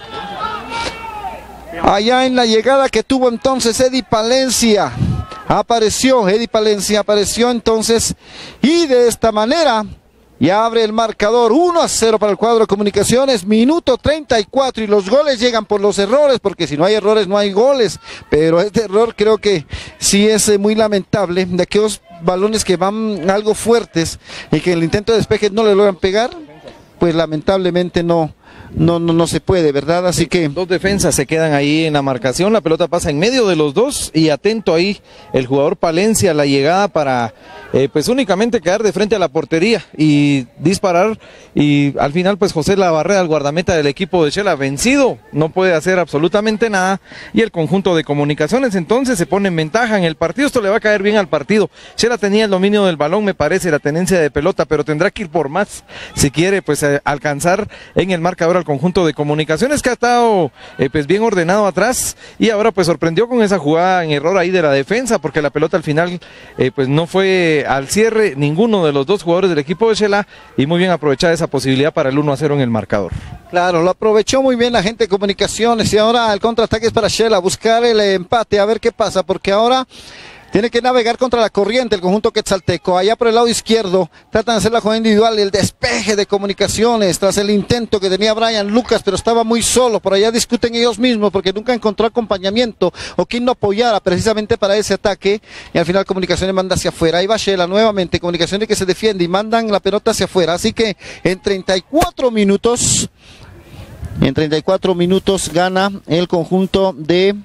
Allá en la llegada que tuvo entonces Eddie Palencia. Apareció, Eddie Palencia apareció entonces y de esta manera ya abre el marcador uno a cero para el cuadro de Comunicaciones, minuto treinta y cuatro y los goles llegan por los errores, porque si no hay errores no hay goles, pero este error creo que sí es eh, muy lamentable, de aquellos balones que van algo fuertes y que en el intento de despeje no le logran pegar, pues lamentablemente no. No, no, no se puede, ¿verdad? Así que... Dos defensas se quedan ahí en la marcación, la pelota pasa en medio de los dos y atento ahí el jugador Palencia a la llegada para eh, pues únicamente quedar de frente a la portería y disparar y al final pues José Labarrera, el guardameta del equipo de Shela, vencido, no puede hacer absolutamente nada y el conjunto de Comunicaciones entonces se pone en ventaja en el partido, esto le va a caer bien al partido. Shela tenía el dominio del balón, me parece, la tenencia de pelota, pero tendrá que ir por más si quiere pues eh, alcanzar en el marcador al conjunto de Comunicaciones, que ha estado eh, pues bien ordenado atrás y ahora pues sorprendió con esa jugada en error ahí de la defensa, porque la pelota al final eh, pues no fue al cierre ninguno de los dos jugadores del equipo de Shela y muy bien aprovechada esa posibilidad para el uno a cero en el marcador. Claro, lo aprovechó muy bien la gente de Comunicaciones y ahora el contraataque es para Shela, buscar el empate, a ver qué pasa, porque ahora tiene que navegar contra la corriente el conjunto quetzalteco. Allá por el lado izquierdo tratan de hacer la jugada individual, el despeje de Comunicaciones tras el intento que tenía Brian Lucas, pero estaba muy solo. Por allá discuten ellos mismos porque nunca encontró acompañamiento o quien no apoyara precisamente para ese ataque. Y al final Comunicaciones manda hacia afuera. Ahí va Shela nuevamente, Comunicaciones que se defiende y mandan la pelota hacia afuera. Así que en treinta y cuatro minutos, en treinta y cuatro minutos gana el conjunto de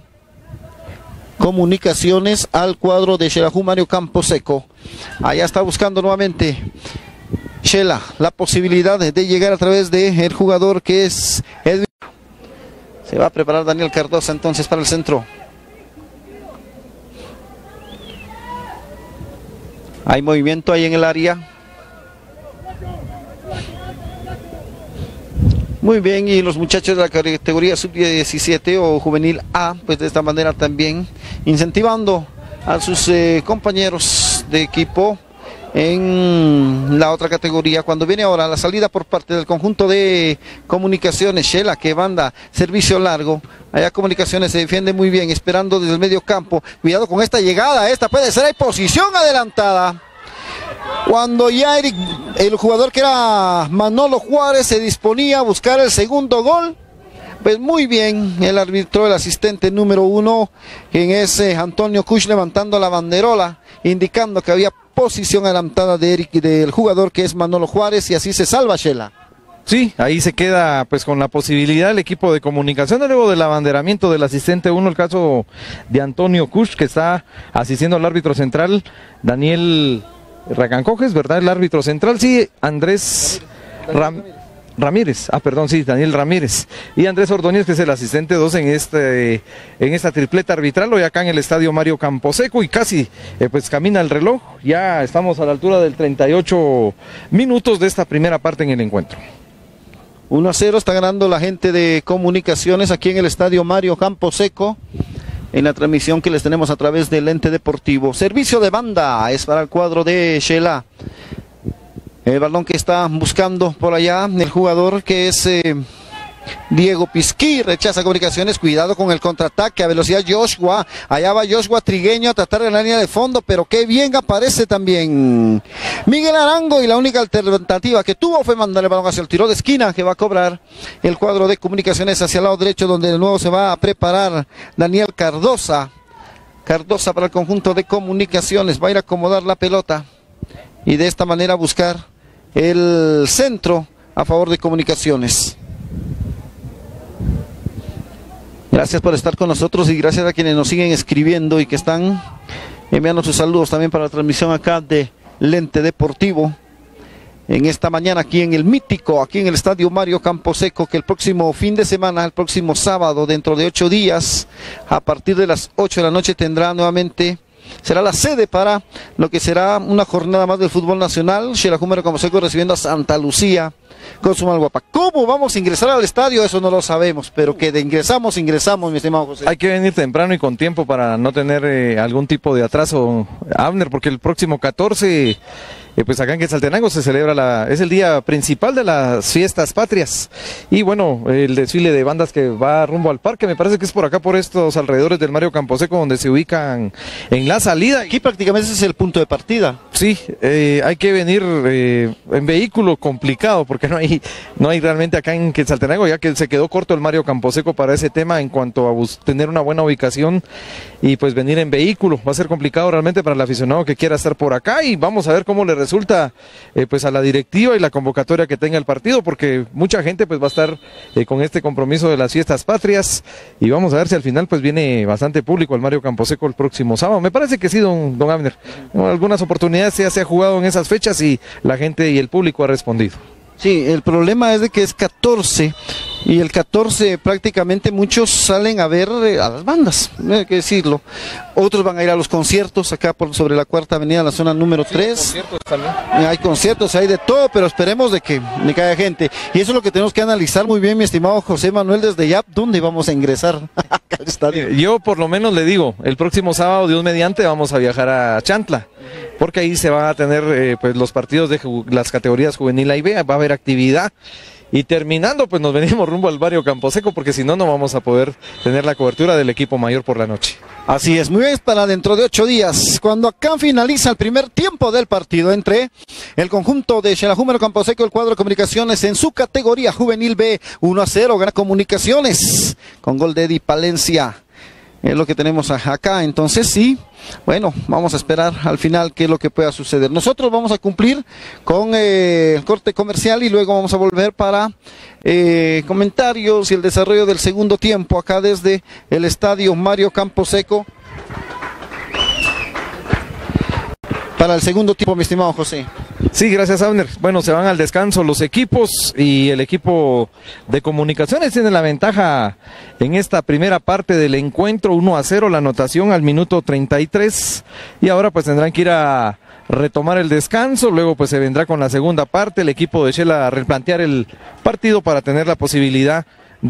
Comunicaciones al cuadro de Xelajú Mario Camposeco. Allá está buscando nuevamente Shela la posibilidad de llegar a través del jugador que es Edwin. Se va a preparar Daniel Cardosa entonces para el centro. Hay movimiento ahí en el área. Muy bien, y los muchachos de la categoría sub diecisiete o juvenil A, pues de esta manera también incentivando a sus eh, compañeros de equipo en la otra categoría. Cuando viene ahora la salida por parte del conjunto de Comunicaciones, Shela que manda servicio largo. Allá Comunicaciones se defiende muy bien, esperando desde el medio campo. Cuidado con esta llegada, esta puede ser, hay posición adelantada. Cuando ya Eric, el jugador que era Manolo Juárez, se disponía a buscar el segundo gol, pues muy bien el árbitro, el asistente número uno, quien es eh, Antonio Kush, levantando la banderola, indicando que había posición adelantada de Eric, del jugador que es Manolo Juárez, y así se salva Shela. Sí, ahí se queda pues con la posibilidad el equipo de Comunicaciones luego del abanderamiento del asistente uno, el caso de Antonio Kush, que está asistiendo al árbitro central, Daniel Racancojes, ¿verdad? El árbitro central, sí, Andrés Ram... Ramírez, ah perdón, sí, Daniel Ramírez, y Andrés Ordóñez, que es el asistente dos en este en esta tripleta arbitral, hoy acá en el estadio Mario Camposeco, y casi eh, pues camina el reloj, ya estamos a la altura del treinta y ocho minutos de esta primera parte en el encuentro. uno a cero está ganando la gente de Comunicaciones aquí en el estadio Mario Camposeco, en la transmisión que les tenemos a través del ente deportivo. Servicio de banda es para el cuadro de Shela. El balón que está buscando por allá el jugador que es eh, Diego Pisquí, rechaza Comunicaciones, cuidado con el contraataque a velocidad Joshua, allá va Joshua Trigueño a tratar de la línea de fondo, pero qué bien aparece también Miguel Arango, y la única alternativa que tuvo fue mandar el balón hacia el tiro de esquina que va a cobrar el cuadro de Comunicaciones hacia el lado derecho, donde de nuevo se va a preparar Daniel Cardosa. Cardosa para el conjunto de Comunicaciones, va a ir a acomodar la pelota y de esta manera buscar el centro a favor de Comunicaciones. Gracias por estar con nosotros y gracias a quienes nos siguen escribiendo y que están enviando sus saludos también para la transmisión acá de Lente Deportivo en esta mañana aquí en el mítico, aquí en el estadio Mario Camposeco, que el próximo fin de semana, el próximo sábado, dentro de ocho días, a partir de las ocho de la noche tendrá nuevamente será la sede para lo que será una jornada más del fútbol nacional. Xelajú Mario Camposeco recibiendo a Santa Lucía con Sumalguapa. ¿Cómo vamos a ingresar al estadio? Eso no lo sabemos, pero que de ingresamos, ingresamos, mi estimado José. Hay que venir temprano y con tiempo para no tener eh, algún tipo de atraso, Abner, porque el próximo catorce... Eh, pues acá en Quetzaltenango se celebra, la, es el día principal de las fiestas patrias y bueno, el desfile de bandas que va rumbo al parque, me parece que es por acá, por estos alrededores del Mario Camposeco, donde se ubican en la salida. Aquí prácticamente ese es el punto de partida. Sí, eh, hay que venir eh, en vehículo complicado, porque no hay, no hay realmente acá en Quetzaltenango, ya que se quedó corto el Mario Camposeco para ese tema en cuanto a tener una buena ubicación y pues venir en vehículo, va a ser complicado realmente para el aficionado que quiera estar por acá y vamos a ver cómo le resulta eh, pues a la directiva y la convocatoria que tenga el partido, porque mucha gente pues va a estar eh, con este compromiso de las fiestas patrias y vamos a ver si al final pues viene bastante público al Mario Camposeco el próximo sábado. Me parece que sí, don, don Abner, en algunas oportunidades ya se ha jugado en esas fechas y la gente y el público ha respondido. Sí, el problema es de que es catorce y el catorce prácticamente muchos salen a ver eh, a las bandas, no hay que decirlo. Otros van a ir a los conciertos acá por sobre la Cuarta Avenida, la zona número tres. Sí, conciertos también. Hay conciertos, hay de todo, pero esperemos de que, de que haya gente. Y eso es lo que tenemos que analizar muy bien, mi estimado José Manuel, desde ya, ¿dónde vamos a ingresar al estadio? Yo por lo menos le digo, el próximo sábado, Dios mediante, vamos a viajar a Chantla, porque ahí se van a tener eh, pues los partidos de las categorías juvenil A y B, va a haber actividad y terminando pues nos venimos rumbo al Mario Camposeco, porque si no no vamos a poder tener la cobertura del equipo mayor por la noche. Así es, muy bien, para dentro de ocho días, cuando acá finaliza el primer tiempo del partido entre el conjunto de Xelajú Mario Camposeco, el cuadro de Comunicaciones en su categoría juvenil B, uno a cero, gana Comunicaciones con gol de Eddie Palencia. Es lo que tenemos acá, entonces sí, bueno, vamos a esperar al final qué es lo que pueda suceder. Nosotros vamos a cumplir con eh, el corte comercial y luego vamos a volver para eh, comentarios y el desarrollo del segundo tiempo acá desde el estadio Mario Camposeco. Para el segundo tiempo, mi estimado José. Sí, gracias, Abner. Bueno, se van al descanso los equipos y el equipo de Comunicaciones tiene la ventaja en esta primera parte del encuentro, uno a cero, la anotación al minuto treinta y tres, y ahora pues tendrán que ir a retomar el descanso, luego pues se vendrá con la segunda parte, el equipo de Xela a replantear el partido para tener la posibilidad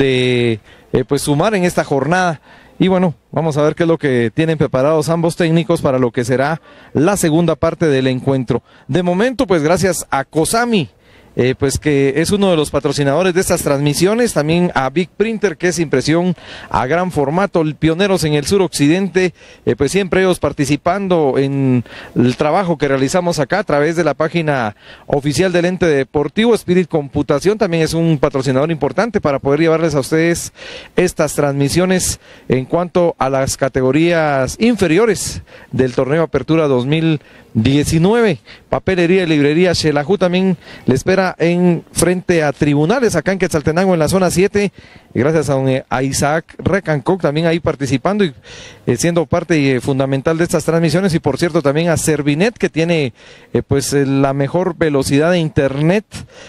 de eh, pues sumar en esta jornada. Y bueno, vamos a ver qué es lo que tienen preparados ambos técnicos para lo que será la segunda parte del encuentro. De momento, pues gracias a Cosami, eh, pues que es uno de los patrocinadores de estas transmisiones, también a Big Printer, que es impresión a gran formato, pioneros en el suroccidente, eh, pues siempre ellos participando en el trabajo que realizamos acá a través de la página oficial del ente deportivo. Spirit Computación también es un patrocinador importante para poder llevarles a ustedes estas transmisiones en cuanto a las categorías inferiores del torneo Apertura dos mil diecinueve. Papelería y librería Xelajú también le espera en frente a Tribunales acá en Quetzaltenango en la zona siete, gracias a, un, a Isaac Recancoc también ahí participando y eh, siendo parte eh, fundamental de estas transmisiones, y por cierto también a Servinet, que tiene eh, pues eh, la mejor velocidad de internet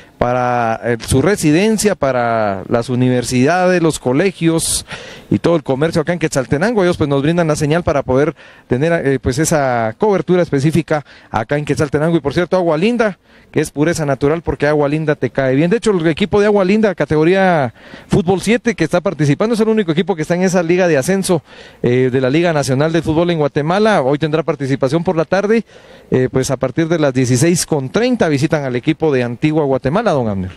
para eh, su residencia, para las universidades, los colegios y todo el comercio acá en Quetzaltenango. Ellos pues nos brindan la señal para poder tener eh, pues esa cobertura específica acá en Quetzaltenango. Y por cierto, Agua Linda, que es pureza natural, porque Agua Linda te cae bien. De hecho, el equipo de Agua Linda, categoría Fútbol siete, que está participando, es el único equipo que está en esa liga de ascenso eh, de la Liga Nacional de Fútbol en Guatemala. Hoy tendrá participación por la tarde, eh, pues a partir de las dieciséis con treinta visitan al equipo de Antigua Guatemala, don Abner.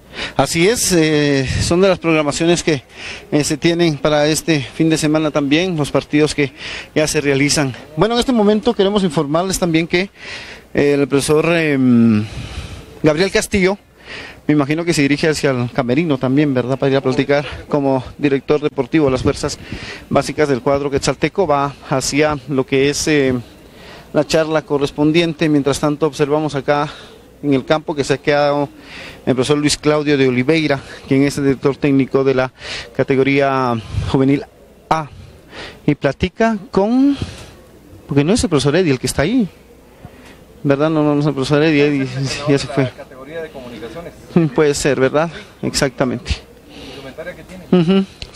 Así es, eh, son de las programaciones que eh, se tienen para este fin de semana también, los partidos que ya se realizan. Bueno, en este momento queremos informarles también que eh, el profesor eh, Gabriel Castillo, me imagino que se dirige hacia el camerino también, ¿verdad?, para ir a platicar como director deportivo de las fuerzas básicas del cuadro quetzalteco, va hacia lo que es eh, la charla correspondiente. Mientras tanto observamos acá en el campo que se ha quedado el profesor Luis Claudio de Oliveira, quien es el director técnico de la categoría juvenil A, y platica con, porque no es el profesor Eddie el que está ahí, ¿verdad? No, no es el profesor Eddie, Eddie ya se fue. La categoría de comunicaciones. Puede ser, ¿verdad? Exactamente. ¿Indumentaria que tiene? Uh-huh.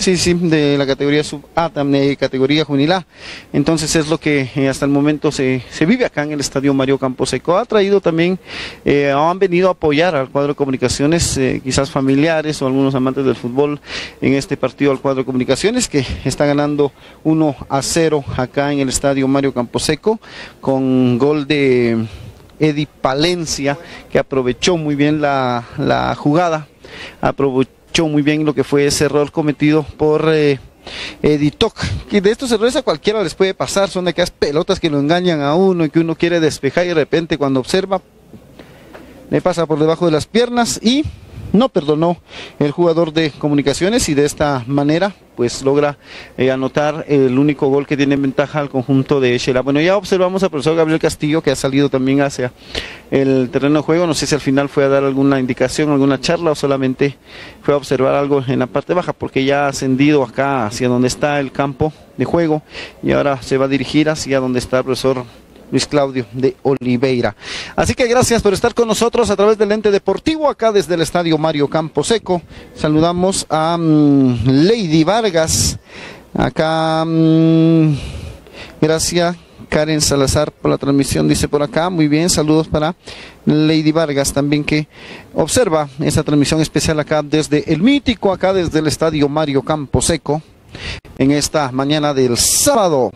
sí, sí, de la categoría sub A, también categoría juvenil A. Entonces es lo que eh, hasta el momento se, se vive acá en el Estadio Mario Camposeco. Ha traído también, eh, han venido a apoyar al cuadro de comunicaciones, eh, quizás familiares o algunos amantes del fútbol en este partido al cuadro de comunicaciones, que está ganando uno a cero acá en el Estadio Mario Camposeco, con gol de Eddie Palencia, que aprovechó muy bien la, la jugada, aprovechó muy bien lo que fue ese error cometido por eh, Eddie Toc. Y de estos errores a cualquiera les puede pasar, son de aquellas pelotas que lo engañan a uno y que uno quiere despejar y de repente cuando observa le pasa por debajo de las piernas y no perdonó el jugador de comunicaciones, y de esta manera pues logra eh, anotar el único gol que tiene en ventaja al conjunto de Shela. Bueno, ya observamos al profesor Gabriel Castillo, que ha salido también hacia el terreno de juego. No sé si al final fue a dar alguna indicación, alguna charla, o solamente fue a observar algo en la parte baja, porque ya ha ascendido acá hacia donde está el campo de juego y ahora se va a dirigir hacia donde está el profesor Luis Claudio de Oliveira. Así que gracias por estar con nosotros a través del ente deportivo, acá desde el Estadio Mario Camposeco. Saludamos a um, Lady Vargas, acá, um, gracias Karen Salazar por la transmisión, dice por acá, muy bien, saludos para Lady Vargas también, que observa esa transmisión especial acá desde el mítico, acá desde el Estadio Mario Camposeco, en esta mañana del sábado,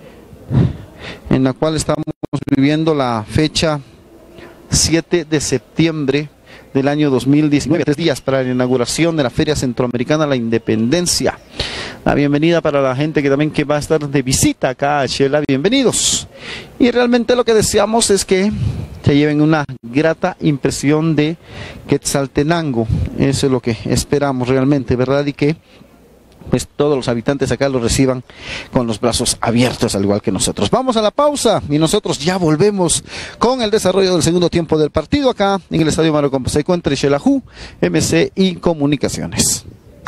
en la cual estamos viviendo la fecha siete de septiembre del año dos mil diecinueve, tres días para la inauguración de la Feria Centroamericana de la Independencia. La bienvenida para la gente que también que va a estar de visita acá a Shela, bienvenidos. Y realmente lo que deseamos es que se lleven una grata impresión de Quetzaltenango, eso es lo que esperamos realmente, ¿verdad? Y que pues todos los habitantes acá lo reciban con los brazos abiertos, al igual que nosotros. Vamos a la pausa y nosotros ya volvemos con el desarrollo del segundo tiempo del partido acá en el Estadio Mario Camposeco entre Xelajú, M C y Comunicaciones.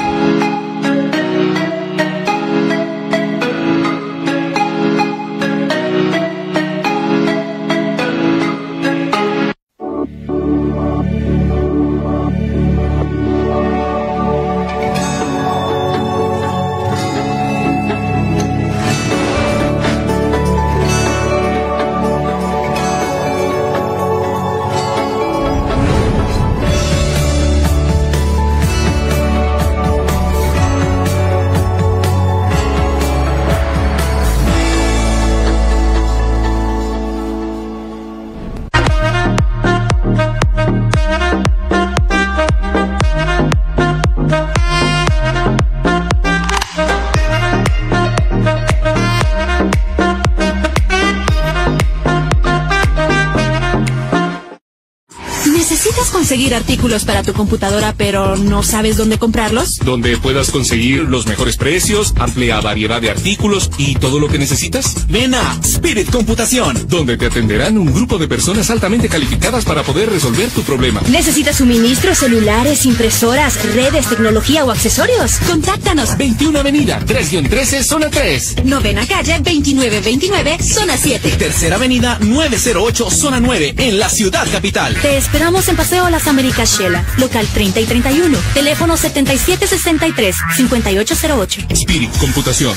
Conseguir artículos para tu computadora, pero no sabes dónde comprarlos. Donde puedas conseguir los mejores precios, amplia variedad de artículos y todo lo que necesitas. Ven a Spirit Computación, donde te atenderán un grupo de personas altamente calificadas para poder resolver tu problema. ¿Necesitas suministros, celulares, impresoras, redes, tecnología o accesorios? Contáctanos. veintiuna Avenida, tres trece, Zona tres. Novena Calle, veintinueve veintinueve, Zona siete. Tercera Avenida, nueve cero ocho, Zona nueve, en la ciudad capital. Te esperamos en Paseo Las Américas Shela, local treinta y treinta y uno, teléfono setenta y siete sesenta y tres, cincuenta y ocho cero ocho. Spirit Computación.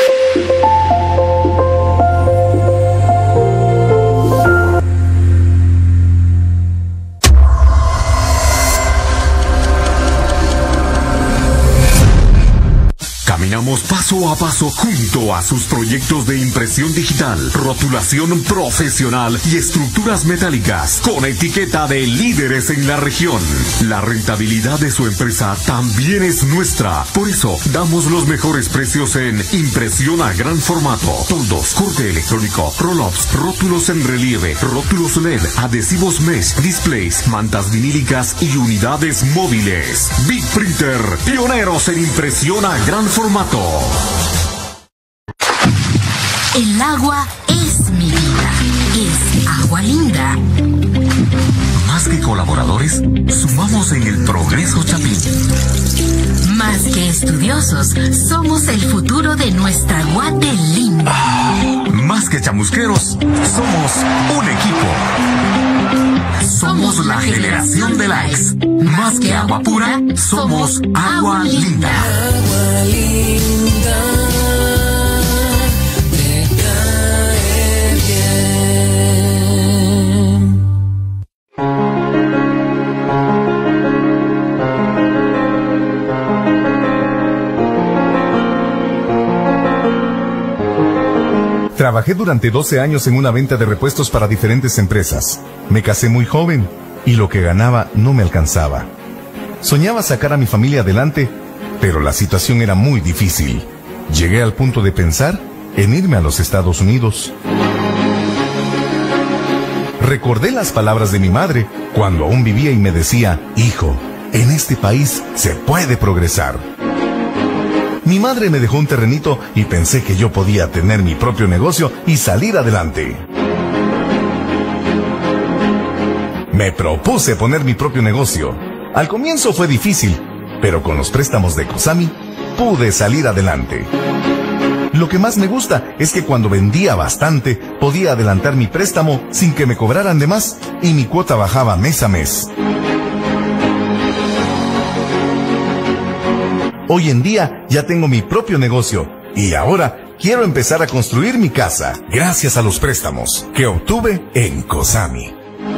Caminamos paso a paso junto a sus proyectos de impresión digital, rotulación profesional y estructuras metálicas con etiqueta de líderes en la región. La rentabilidad de su empresa también es nuestra. Por eso damos los mejores precios en impresión a gran formato, toldos, corte electrónico, roll-ups, rótulos en relieve, rótulos L E D, adhesivos mesh, displays, mantas vinílicas y unidades móviles. Big Printer, pioneros en impresión a gran formato. El agua es mi vida, es Agua Linda. Más que colaboradores, sumamos en el progreso Chapín. Más que estudiosos, somos el futuro de nuestra Guate linda. Más que chamusqueros, somos un equipo. Somos la generación de likes. Más que agua pura, somos Agua Linda. Trabajé durante doce años en una venta de repuestos para diferentes empresas. Me casé muy joven y lo que ganaba no me alcanzaba. Soñaba sacar a mi familia adelante, pero la situación era muy difícil. Llegué al punto de pensar en irme a los Estados Unidos. Recordé las palabras de mi madre cuando aún vivía y me decía: hijo, en este país se puede progresar. Mi madre me dejó un terrenito y pensé que yo podía tener mi propio negocio y salir adelante. Me propuse poner mi propio negocio. Al comienzo fue difícil, pero con los préstamos de COSAMI pude salir adelante. Lo que más me gusta es que cuando vendía bastante, podía adelantar mi préstamo sin que me cobraran de más y mi cuota bajaba mes a mes. Hoy en día ya tengo mi propio negocio y ahora quiero empezar a construir mi casa gracias a los préstamos que obtuve en COSAMI.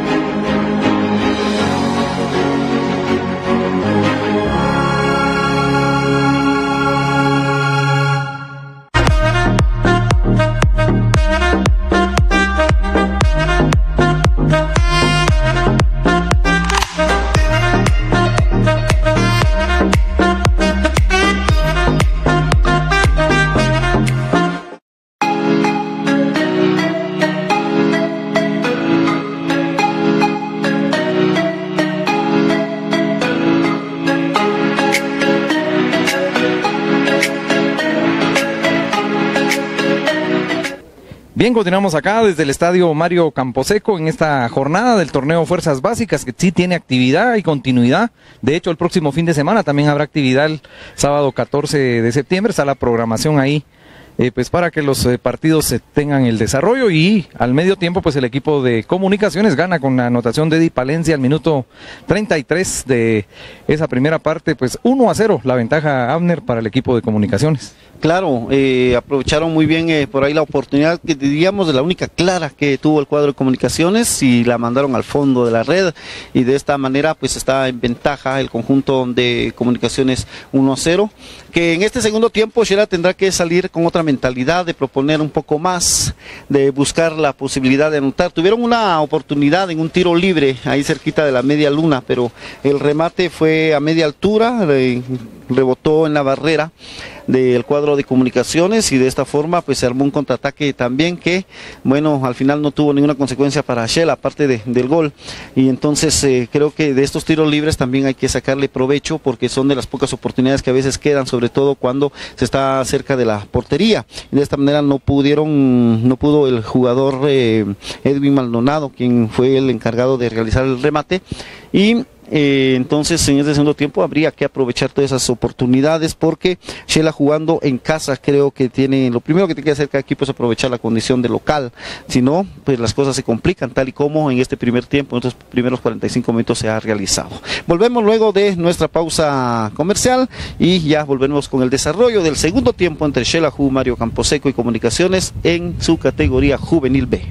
Bien, continuamos acá desde el estadio Mario Camposeco en esta jornada del torneo Fuerzas Básicas, que sí tiene actividad y continuidad. De hecho, el próximo fin de semana también habrá actividad el sábado catorce de septiembre, está la programación ahí, eh, pues para que los eh, partidos eh, tengan el desarrollo. Y al medio tiempo, pues el equipo de Comunicaciones gana con la anotación de Eddie Palencia al minuto treinta y tres de esa primera parte, pues uno a cero, la ventaja, Abner, para el equipo de Comunicaciones. Claro, eh, aprovecharon muy bien eh, por ahí la oportunidad, que diríamos de la única clara que tuvo el cuadro de Comunicaciones, y la mandaron al fondo de la red, y de esta manera pues está en ventaja el conjunto de Comunicaciones uno a cero, que en este segundo tiempo Shela tendrá que salir con otra mentalidad, de proponer un poco más, de buscar la posibilidad de anotar. Tuvieron una oportunidad en un tiro libre ahí cerquita de la media luna, pero el remate fue a media altura, re, rebotó en la barrera del cuadro de Comunicaciones, y de esta forma pues se armó un contraataque también que, bueno, al final no tuvo ninguna consecuencia para Shela, aparte de, del gol. Y entonces eh, creo que de estos tiros libres también hay que sacarle provecho, porque son de las pocas oportunidades que a veces quedan, sobre todo cuando se está cerca de la portería. Y de esta manera no pudieron, no pudo el jugador eh, Edwin Maldonado, quien fue el encargado de realizar el remate, y Eh, entonces en este segundo tiempo habría que aprovechar todas esas oportunidades, porque Shela jugando en casa creo que tiene, lo primero que tiene que hacer cada equipo es aprovechar la condición de local, si no pues las cosas se complican, tal y como en este primer tiempo, en estos primeros cuarenta y cinco minutos se ha realizado. Volvemos luego de nuestra pausa comercial y ya volvemos con el desarrollo del segundo tiempo entre Xelajú, Mario Camposeco y Comunicaciones en su categoría Juvenil B.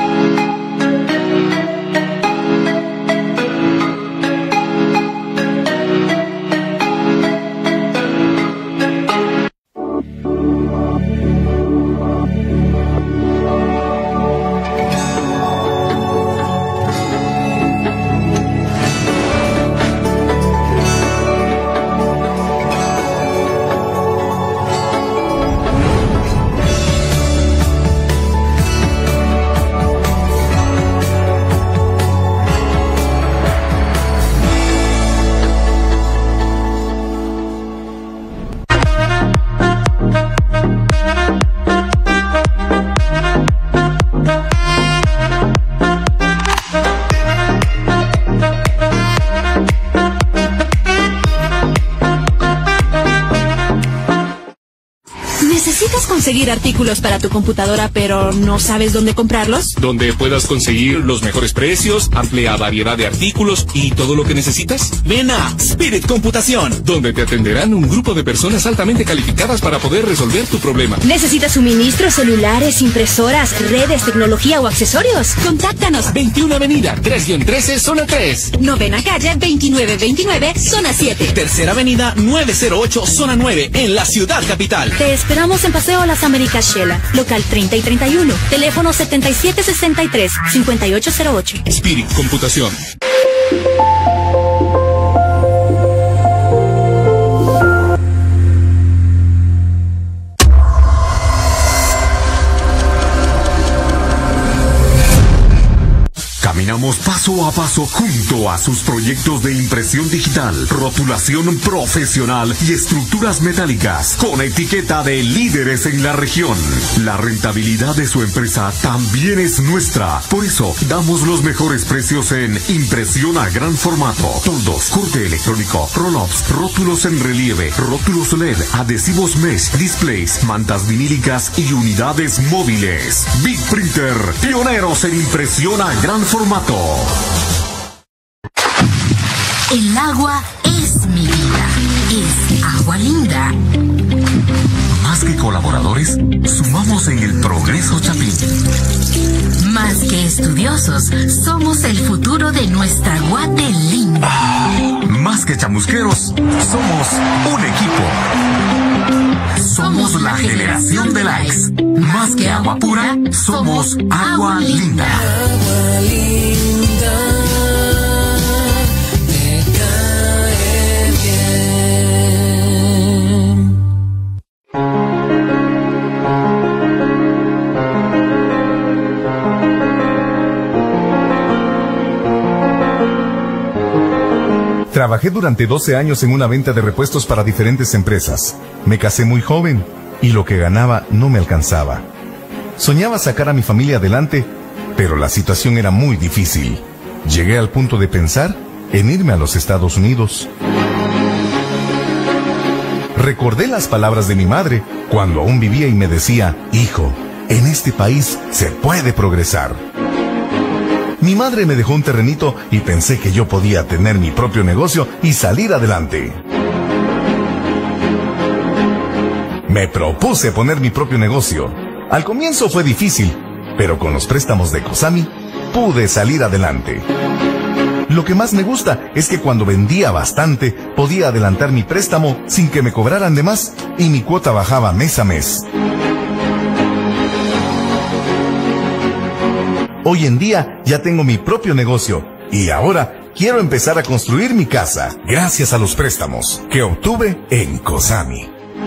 Conseguir artículos para tu computadora, pero no sabes dónde comprarlos. Donde puedas conseguir los mejores precios, amplia variedad de artículos y todo lo que necesitas. Ven a Spirit Computación, donde te atenderán un grupo de personas altamente calificadas para poder resolver tu problema. ¿Necesitas suministros, celulares, impresoras, redes, tecnología o accesorios? Contáctanos. veintiuna Avenida, tres trece, Zona tres. Novena Calle, veintinueve veintinueve, Zona siete. Tercera Avenida, nueve cero ocho, Zona nueve, en la Ciudad Capital. Te esperamos Estamos en Paseo Las Américas Shela, local treinta y treinta y uno, teléfono setenta y siete sesenta y tres, cincuenta y ocho cero ocho. Spirit Computación. Caminamos paso a paso junto a sus proyectos de impresión digital, rotulación profesional y estructuras metálicas con etiqueta de líderes en la región. La rentabilidad de su empresa también es nuestra. Por eso damos los mejores precios en impresión a gran formato, toldos, corte electrónico, roll-ups, rótulos en relieve, rótulos L E D, adhesivos mesh, displays, mantas vinílicas y unidades móviles. Big Printer, pioneros en impresión a gran formato. El agua es mi vida. Es Agua Linda. Más que colaboradores, sumamos en el progreso Chapín. Más que estudiosos, somos el futuro de nuestra Guate linda. Más que chamusqueros, somos un equipo. Somos la generación de likes. Más que agua pura, somos Agua Linda. Agua linda, me cae bien. Trabajé durante doce años en una venta de repuestos para diferentes empresas. Me casé muy joven y lo que ganaba no me alcanzaba. Soñaba sacar a mi familia adelante, pero la situación era muy difícil. Llegué al punto de pensar en irme a los Estados Unidos. Recordé las palabras de mi madre cuando aún vivía y me decía: hijo, en este país se puede progresar. Mi madre me dejó un terrenito y pensé que yo podía tener mi propio negocio y salir adelante. Me propuse poner mi propio negocio. Al comienzo fue difícil, pero con los préstamos de COSAMI pude salir adelante. Lo que más me gusta es que cuando vendía bastante, podía adelantar mi préstamo sin que me cobraran de más y mi cuota bajaba mes a mes. Hoy en día ya tengo mi propio negocio y ahora quiero empezar a construir mi casa gracias a los préstamos que obtuve en COSAMI.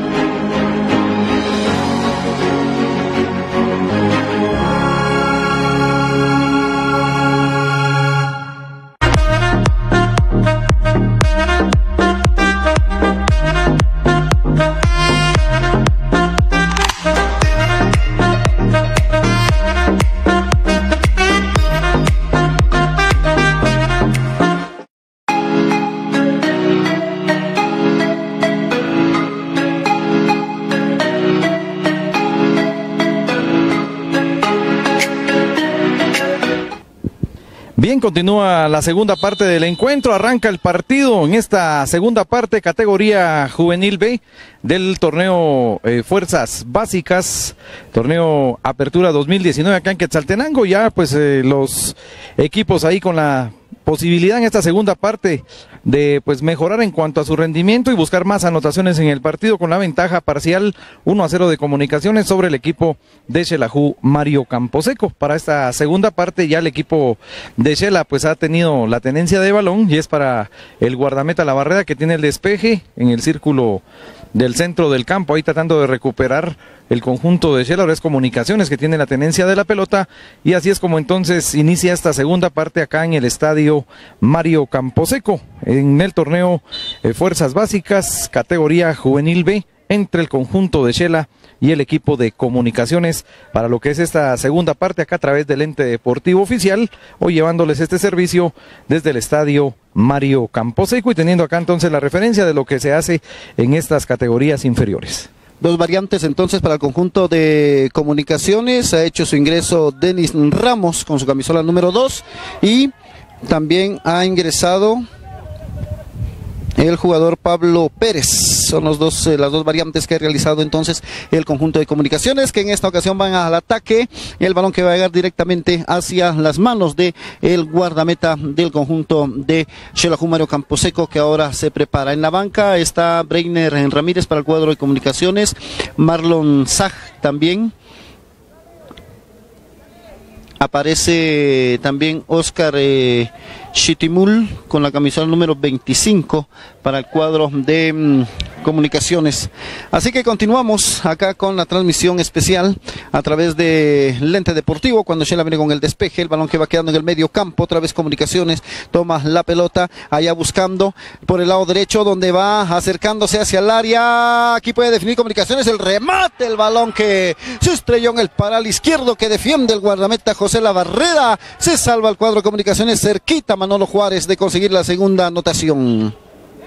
Bien, continúa la segunda parte del encuentro, arranca el partido en esta segunda parte, categoría Juvenil B del torneo eh, Fuerzas Básicas, torneo Apertura dos mil diecinueve acá en Quetzaltenango. Ya pues eh, los equipos ahí con la posibilidad en esta segunda parte de pues mejorar en cuanto a su rendimiento y buscar más anotaciones en el partido, con la ventaja parcial uno a cero de Comunicaciones sobre el equipo de Xelajú Mario Camposeco. Para esta segunda parte ya el equipo de Xela pues ha tenido la tenencia de balón y es para el guardameta Labarreda, que tiene el despeje en el círculo del centro del campo, ahí tratando de recuperar el conjunto de Xela. Ahora es Comunicaciones que tiene la tenencia de la pelota, y así es como entonces inicia esta segunda parte acá en el estadio Mario Camposeco, en el torneo eh, Fuerzas Básicas, categoría Juvenil B, entre el conjunto de Xela y el equipo de Comunicaciones, para lo que es esta segunda parte acá a través del ente deportivo oficial, hoy llevándoles este servicio desde el estadio Mario Camposeco y teniendo acá entonces la referencia de lo que se hace en estas categorías inferiores. Dos variantes entonces para el conjunto de Comunicaciones. Ha hecho su ingreso Denis Ramos con su camisola número dos, y también ha ingresado el jugador Pablo Pérez. Son los dos, eh, las dos variantes que ha realizado entonces el conjunto de Comunicaciones, que en esta ocasión van al ataque. El balón que va a llegar directamente hacia las manos de el guardameta del conjunto de Xelajú, Mario Camposeco, que ahora se prepara. En la banca está Breiner Ramírez para el cuadro de Comunicaciones, Marlon Sag también. Aparece también Oscar eh, Chitimul con la camisola número veinticinco para el cuadro de mm, Comunicaciones. Así que continuamos acá con la transmisión especial a través de Lente Deportivo, cuando Shela viene con el despeje, el balón que va quedando en el medio campo, otra vez Comunicaciones toma la pelota, allá buscando por el lado derecho, donde va acercándose hacia el área. Aquí puede definir Comunicaciones, el remate, el balón que se estrelló en el paral izquierdo que defiende el guardameta José Labarreda. Se salva el cuadro de Comunicaciones, cerquita Manolo Juárez de conseguir la segunda anotación.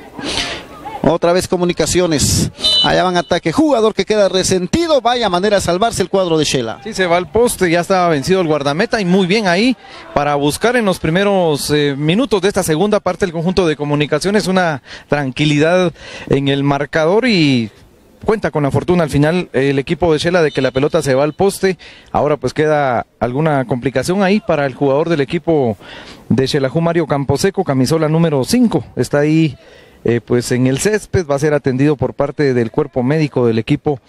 Otra vez Comunicaciones, allá van ataque, jugador que queda resentido, vaya manera de salvarse el cuadro de Shela. Sí, se va al poste, ya estaba vencido el guardameta y muy bien ahí para buscar en los primeros eh, minutos de esta segunda parte el conjunto de Comunicaciones una tranquilidad en el marcador y cuenta con la fortuna al final el equipo de Shela de que la pelota se va al poste. Ahora pues queda alguna complicación ahí para el jugador del equipo de Xelajú, Mario Camposeco, camisola número cinco, está ahí eh, pues en el césped, va a ser atendido por parte del cuerpo médico del equipo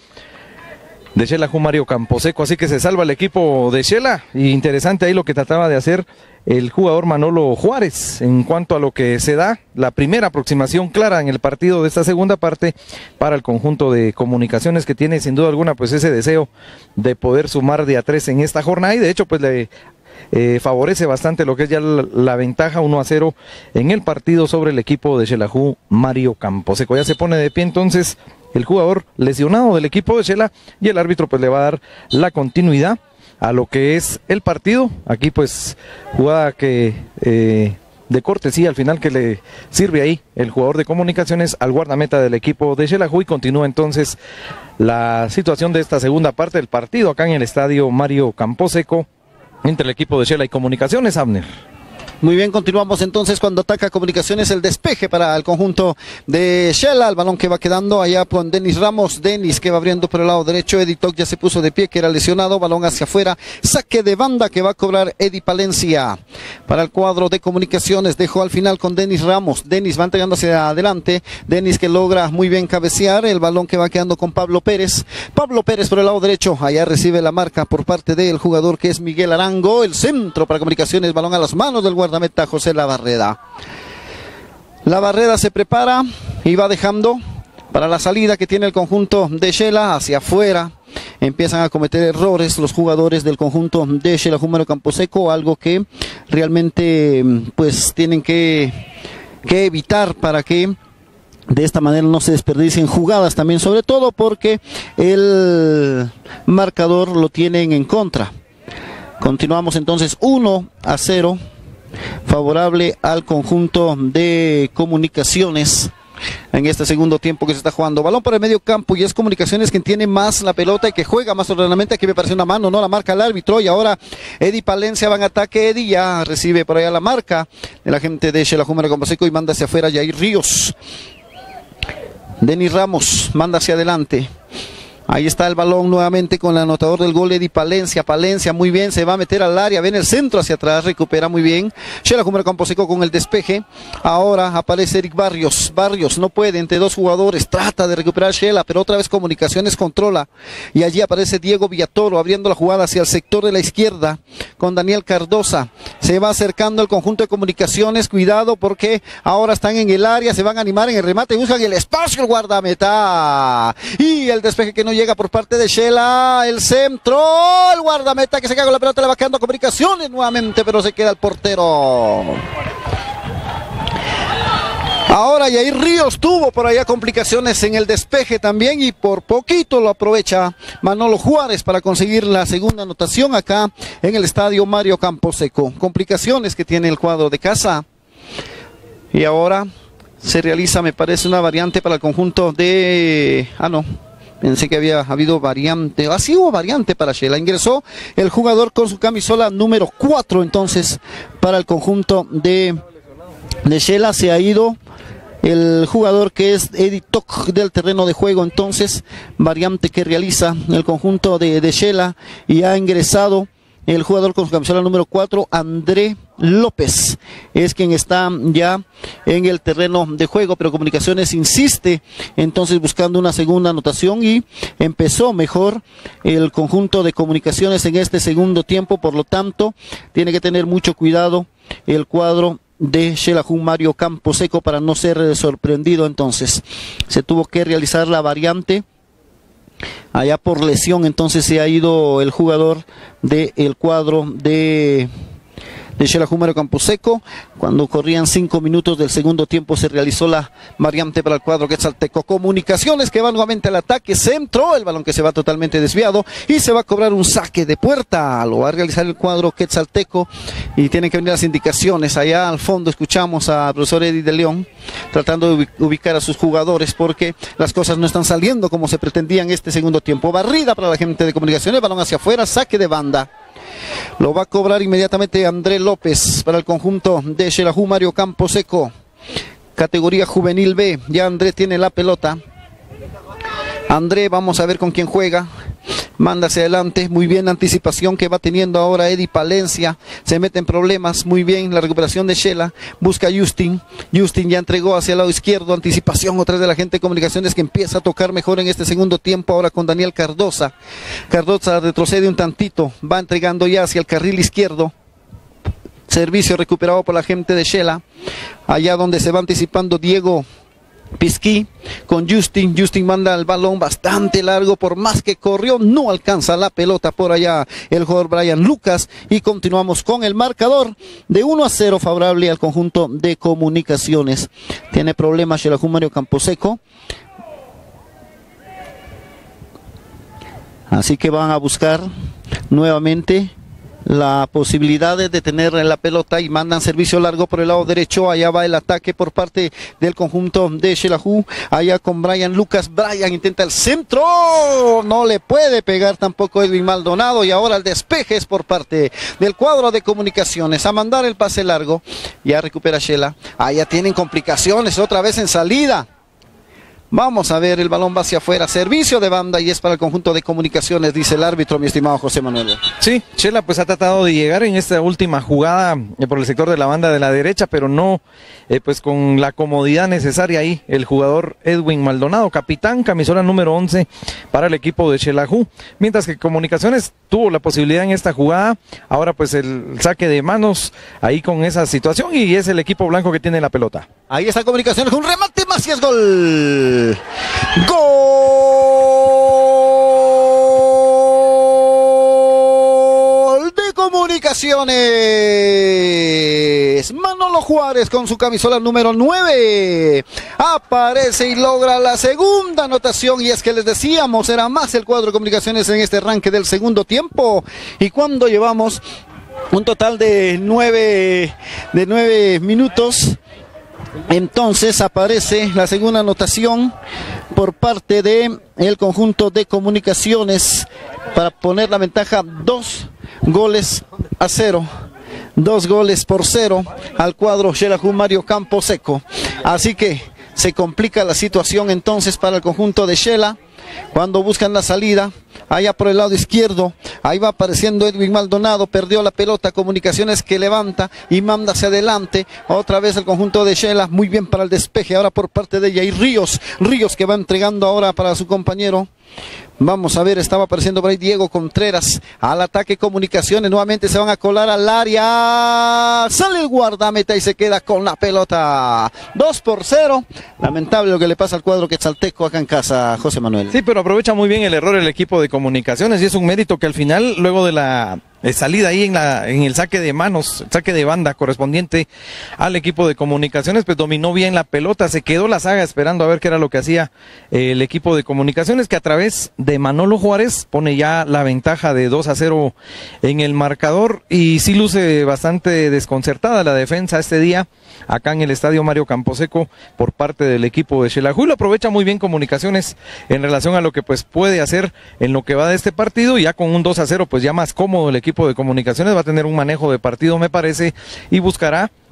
de Xelajú, Mario Camposeco, así que se salva el equipo de Shela. Y interesante ahí lo que trataba de hacer el jugador Manolo Juárez en cuanto a lo que se da, la primera aproximación clara en el partido de esta segunda parte para el conjunto de Comunicaciones, que tiene sin duda alguna pues ese deseo de poder sumar de a tres en esta jornada y de hecho pues le eh, favorece bastante lo que es ya la, la ventaja uno a cero en el partido sobre el equipo de Xelajú, Mario Camposeco. Ya se pone de pie entonces el jugador lesionado del equipo de Shela y el árbitro pues le va a dar la continuidad a lo que es el partido. Aquí pues jugada que eh, de cortesía al final que le sirve ahí el jugador de Comunicaciones al guardameta del equipo de Xelajú y continúa entonces la situación de esta segunda parte del partido acá en el estadio Mario Camposeco entre el equipo de Shela y Comunicaciones. Abner. Muy bien, continuamos entonces cuando ataca Comunicaciones, el despeje para el conjunto de Shela, el balón que va quedando allá con Denis Ramos, Denis que va abriendo por el lado derecho, Eddie Toc ya se puso de pie, que era lesionado, balón hacia afuera, saque de banda que va a cobrar Eddie Palencia para el cuadro de Comunicaciones, dejó al final con Denis Ramos, Denis va entregando hacia adelante, Denis que logra muy bien cabecear, el balón que va quedando con Pablo Pérez, Pablo Pérez por el lado derecho, allá recibe la marca por parte del jugador que es Miguel Arango, el centro para Comunicaciones, balón a las manos del guardameta José Labarreda. Labarreda se prepara y va dejando para la salida que tiene el conjunto de Shela hacia afuera. Empiezan a cometer errores los jugadores del conjunto de Xelajú, Mario Camposeco, algo que realmente pues tienen que, que evitar para que de esta manera no se desperdicien jugadas también, sobre todo porque el marcador lo tienen en contra. Continuamos entonces uno a cero favorable al conjunto de Comunicaciones en este segundo tiempo que se está jugando. Balón por el medio campo y es Comunicaciones quien tiene más la pelota y que juega más ordenadamente. Aquí me parece una mano, no la marca el árbitro y ahora Eddie Palencia va en ataque. Eddie ya recibe por allá la marca de la gente de Xelajú, Mario Camposeco y manda hacia afuera Jair Ríos. Denis Ramos manda hacia adelante. Ahí está el balón nuevamente con el anotador del gol, Eddie Palencia. Palencia muy bien, se va a meter al área, ven el centro hacia atrás, recupera muy bien. Xelajú, Mario Camposeco con el despeje. Ahora aparece Eric Barrios. Barrios no puede entre dos jugadores, trata de recuperar Shela, pero otra vez Comunicaciones controla. Y allí aparece Diego Villatoro abriendo la jugada hacia el sector de la izquierda con Daniel Cardosa. Se va acercando el conjunto de Comunicaciones, cuidado porque ahora están en el área, se van a animar en el remate, buscan el espacio, el guardameta. Y el despeje que no llega por parte de Shela, el centro, el guardameta que se cae con la pelota, le va quedando a Comunicaciones nuevamente, pero se queda el portero. Ahora Jair Ríos tuvo por allá complicaciones en el despeje también y por poquito lo aprovecha Manolo Juárez para conseguir la segunda anotación acá en el estadio Mario Camposeco. Complicaciones que tiene el cuadro de casa y ahora se realiza, me parece, una variante para el conjunto de... Ah, no. Pensé que había habido variante, así hubo variante para Shela. Ingresó el jugador con su camisola número cuatro entonces para el conjunto de, de Shela. Se ha ido el jugador que es Eddie Toc del terreno de juego. Entonces, variante que realiza el conjunto de, de Shela, y ha ingresado el jugador con su camisola número cuatro, André López, es quien está ya en el terreno de juego, pero Comunicaciones insiste entonces buscando una segunda anotación, y empezó mejor el conjunto de Comunicaciones en este segundo tiempo. Por lo tanto, tiene que tener mucho cuidado el cuadro de Xelajú Mario Camposeco para no ser sorprendido. Entonces, se tuvo que realizar la variante allá por lesión. Entonces se ha ido el jugador del cuadro de, de Xelajú Mario Camposeco. Cuando corrían cinco minutos del segundo tiempo se realizó la variante para el cuadro quetzalteco. Comunicaciones que va nuevamente al ataque, se entró el balón que se va totalmente desviado y se va a cobrar un saque de puerta. Lo va a realizar el cuadro quetzalteco y tienen que venir las indicaciones. Allá al fondo escuchamos al profesor Eddie de León tratando de ubicar a sus jugadores, porque las cosas no están saliendo como se pretendía en este segundo tiempo. Barrida para la gente de Comunicaciones, balón hacia afuera, saque de banda. Lo va a cobrar inmediatamente André López para el conjunto de Xelajú Mario Camposeco. Categoría juvenil B. Ya André tiene la pelota. André, vamos a ver con quién juega. Manda hacia adelante, muy bien la anticipación que va teniendo ahora Eddie Palencia, se mete en problemas, muy bien la recuperación de Shela, busca a Justin, Justin ya entregó hacia el lado izquierdo, anticipación otra vez de la gente de Comunicaciones que empieza a tocar mejor en este segundo tiempo, ahora con Daniel Cardosa, Cardosa retrocede un tantito, va entregando ya hacia el carril izquierdo, servicio recuperado por la gente de Shela, allá donde se va anticipando Diego Pisqui con Justin, Justin manda el balón bastante largo, por más que corrió no alcanza la pelota por allá el jugador Brian Lucas, y continuamos con el marcador de uno a cero favorable al conjunto de Comunicaciones. Tiene problemas Xelajú Mario Camposeco, así que van a buscar nuevamente la posibilidad de tener la pelota y mandan servicio largo por el lado derecho. Allá va el ataque por parte del conjunto de Xelajú, allá con Brian Lucas. Brian intenta el centro, no le puede pegar tampoco Edwin Maldonado, y ahora el despeje es por parte del cuadro de Comunicaciones a mandar el pase largo. Ya recupera Shela, allá tienen complicaciones otra vez en salida. Vamos a ver, el balón va hacia afuera, servicio de banda y es para el conjunto de Comunicaciones, dice el árbitro, mi estimado José Manuel. Sí, Shela pues ha tratado de llegar en esta última jugada eh, por el sector de la banda de la derecha, pero no eh, pues con la comodidad necesaria ahí el jugador Edwin Maldonado, capitán, camisola número once para el equipo de Xelajú, mientras que Comunicaciones tuvo la posibilidad en esta jugada. Ahora pues el saque de manos ahí con esa situación, y es el equipo blanco que tiene la pelota. Ahí está Comunicaciones, un remate más y es gol. Gol de Comunicaciones. Manolo Juárez con su camisola número nueve aparece y logra la segunda anotación, y es que les decíamos, era más el cuadro de Comunicaciones en este arranque del segundo tiempo, y cuando llevamos un total de nueve de nueve minutos, entonces aparece la segunda anotación por parte de el conjunto de Comunicaciones para poner la ventaja dos goles a cero. Dos goles por cero al cuadro Xelajú Mario Camposeco. Así que se complica la situación entonces para el conjunto de Shela. Cuando buscan la salida, allá por el lado izquierdo, ahí va apareciendo Edwin Maldonado, perdió la pelota, Comunicaciones que levanta y manda hacia adelante, otra vez el conjunto de Shela, muy bien para el despeje, ahora por parte de ella, y Ríos, Ríos que va entregando ahora para su compañero. Vamos a ver, estaba apareciendo por ahí Diego Contreras, al ataque Comunicaciones, nuevamente se van a colar al área, sale el guardameta y se queda con la pelota, dos por cero, lamentable lo que le pasa al cuadro quetzalteco acá en casa, José Manuel. Sí, pero aprovecha muy bien el error el equipo de Comunicaciones, y es un mérito que al final, luego de la eh, salida ahí en, la, en el saque de manos, el saque de banda correspondiente al equipo de Comunicaciones, pues dominó bien la pelota, se quedó la saga esperando a ver qué era lo que hacía eh, el equipo de Comunicaciones, que a través de Manolo Juárez pone ya la ventaja de dos a cero en el marcador, y sí luce bastante desconcertada la defensa este día acá en el estadio Mario Camposeco por parte del equipo de Xelajú, y lo aprovecha muy bien Comunicaciones en relación a lo que pues puede hacer en lo que va de este partido, y ya con un dos a cero pues ya más cómodo el equipo de Comunicaciones, va a tener un manejo de partido me parece, y buscará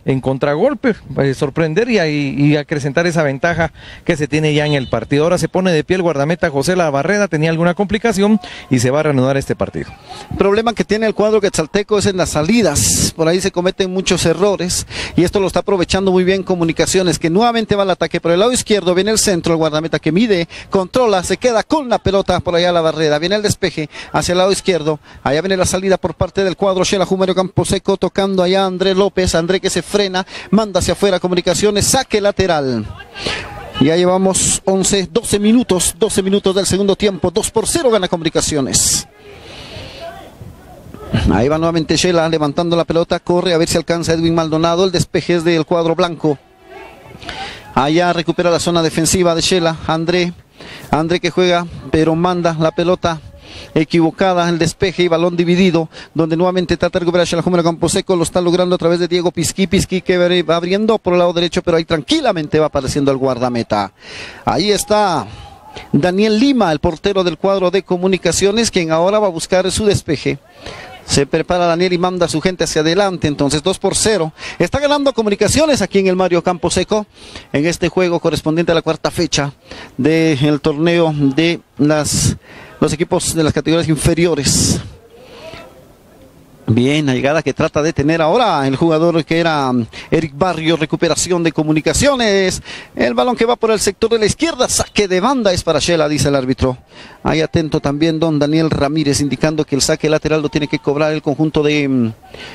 en contragolpe, eh, sorprender y, y acrecentar esa ventaja que se tiene ya en el partido. Ahora se pone de pie el guardameta José Labarreda, tenía alguna complicación y se va a reanudar este partido. El problema que tiene el cuadro quetzalteco es en las salidas, por ahí se cometen muchos errores y esto lo está aprovechando muy bien Comunicaciones, que nuevamente va al ataque por el lado izquierdo, viene el centro, el guardameta que mide, controla, se queda con la pelota por allá Labarreda, viene el despeje hacia el lado izquierdo, allá viene la salida por parte del cuadro Xelajú Mario Camposeco, tocando allá André López, André que se frena, manda hacia afuera Comunicaciones, saque lateral. Ya llevamos once, doce minutos, doce minutos del segundo tiempo, dos por cero gana Comunicaciones. Ahí va nuevamente Shela levantando la pelota, corre a ver si alcanza Edwin Maldonado, el despeje es del cuadro blanco. Allá recupera la zona defensiva de Shela, André, André que juega, pero manda la pelota equivocada, el despeje y balón dividido, donde nuevamente trata de recuperar Xelajú Mario Camposeco, lo está logrando a través de Diego Pisquí, Pisquí que va abriendo por el lado derecho, pero ahí tranquilamente va apareciendo el guardameta. Ahí está Daniel Lima, el portero del cuadro de Comunicaciones, quien ahora va a buscar su despeje. Se prepara Daniel y manda a su gente hacia adelante, entonces dos por cero. Está ganando Comunicaciones aquí en el Mario Camposeco, en este juego correspondiente a la cuarta fecha del torneo de las, los equipos de las categorías inferiores. Bien, la llegada que trata de tener ahora el jugador que era Eric Barrio, recuperación de Comunicaciones. El balón que va por el sector de la izquierda, saque de banda es para Shela, dice el árbitro. Ahí atento también don Daniel Ramírez, indicando que el saque lateral lo tiene que cobrar el conjunto de,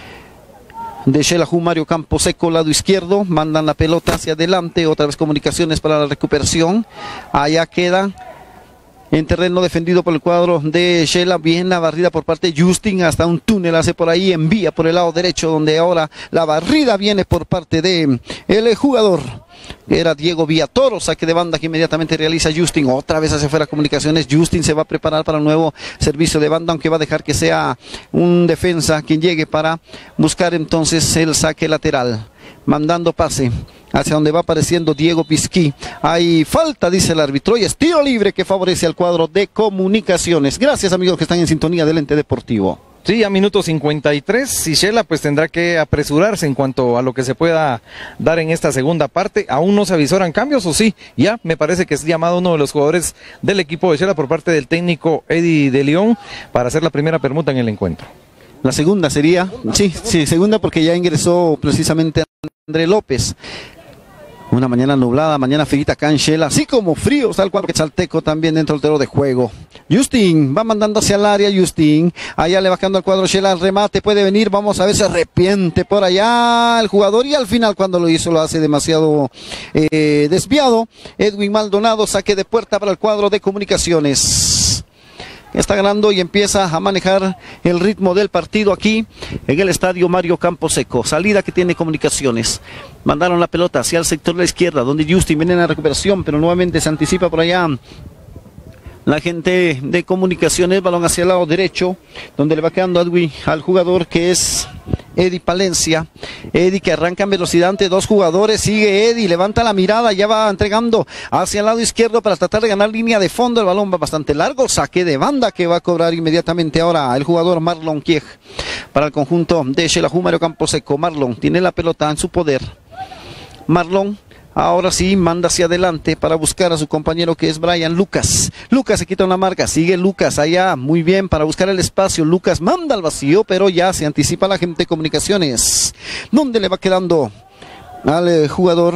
de Xelajú Mario Camposeco, lado izquierdo. Mandan la pelota hacia adelante, otra vez Comunicaciones para la recuperación. Allá queda en terreno defendido por el cuadro de Shela, bien la barrida por parte de Justin, hasta un túnel hace por ahí, envía por el lado derecho, donde ahora la barrida viene por parte de el jugador que era Diego Villatoro, saque de banda que inmediatamente realiza Justin, otra vez hacia afuera Comunicaciones. Justin se va a preparar para un nuevo servicio de banda, aunque va a dejar que sea un defensa quien llegue para buscar entonces el saque lateral, mandando pase hacia donde va apareciendo Diego Pisquí. Hay falta, dice el árbitro, y es tiro libre que favorece al cuadro de Comunicaciones. Gracias, amigos que están en sintonía del Ente Deportivo. Sí, a minuto cincuenta y tres, y Shela pues tendrá que apresurarse en cuanto a lo que se pueda dar en esta segunda parte. Aún no se avisoran cambios, o sí, ya me parece que es llamado uno de los jugadores del equipo de Shela por parte del técnico Eddie de León para hacer la primera permuta en el encuentro. La segunda sería, sí, sí, segunda porque ya ingresó precisamente André López. Una mañana nublada, mañana frita acá en Shela, así como frío, está el cuadro quetzalteco también dentro del terreno de juego. Justin va mandando hacia el área, Justin, allá le bajando al cuadro Shela, el remate puede venir, vamos a ver, se arrepiente por allá el jugador y al final cuando lo hizo lo hace demasiado eh, desviado. Edwin Maldonado, saque de puerta para el cuadro de Comunicaciones. Está ganando y empieza a manejar el ritmo del partido aquí en el estadio Mario Camposeco. Salida que tiene Comunicaciones. Mandaron la pelota hacia el sector de la izquierda, donde Justin viene en la recuperación, pero nuevamente se anticipa por allá la gente de Comunicaciones. Balón hacia el lado derecho, donde le va quedando Edwin al jugador que es Eddie Palencia. Eddie que arranca en velocidad ante dos jugadores, sigue Eddie, levanta la mirada, ya va entregando hacia el lado izquierdo para tratar de ganar línea de fondo. El balón va bastante largo, saque de banda que va a cobrar inmediatamente ahora el jugador Marlon Kiej para el conjunto de Xelajú Mario Camposeco. Marlon tiene la pelota en su poder. Marlon ahora sí manda hacia adelante para buscar a su compañero que es Brian Lucas. Lucas se quita una marca, sigue Lucas allá, muy bien para buscar el espacio. Lucas manda al vacío, pero ya se anticipa la gente de Comunicaciones. ¿Dónde le va quedando al eh, jugador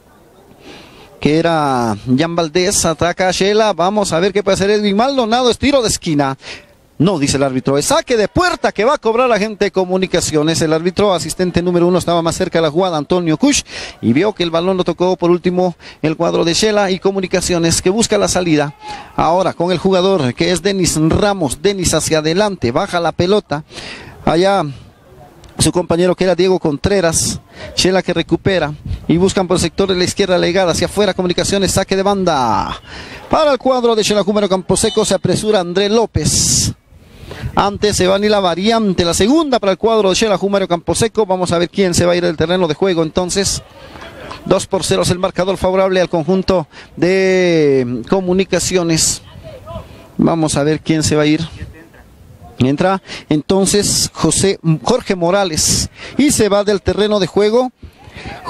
que era Jan Valdés? Ataca a Shela, vamos a ver qué puede hacer Edwin Maldonado, es tiro de esquina. No, dice el árbitro, es saque de puerta que va a cobrar la gente de Comunicaciones. El árbitro asistente número uno estaba más cerca de la jugada, Antonio Kush, y vio que el balón lo tocó por último el cuadro de Shela y Comunicaciones que busca la salida. Ahora con el jugador que es Denis Ramos, Denis hacia adelante, baja la pelota. Allá su compañero que era Diego Contreras, Shela que recupera y buscan por el sector de la izquierda legada hacia afuera. Comunicaciones, saque de banda para el cuadro de Xelajú Mario Camposeco. Se apresura André López. Antes se va a ir la variante, la segunda para el cuadro de Xelajú Mario Camposeco. Vamos a ver quién se va a ir del terreno de juego entonces. dos por cero es el marcador favorable al conjunto de Comunicaciones. Vamos a ver quién se va a ir. Entra entonces José Jorge Morales y se va del terreno de juego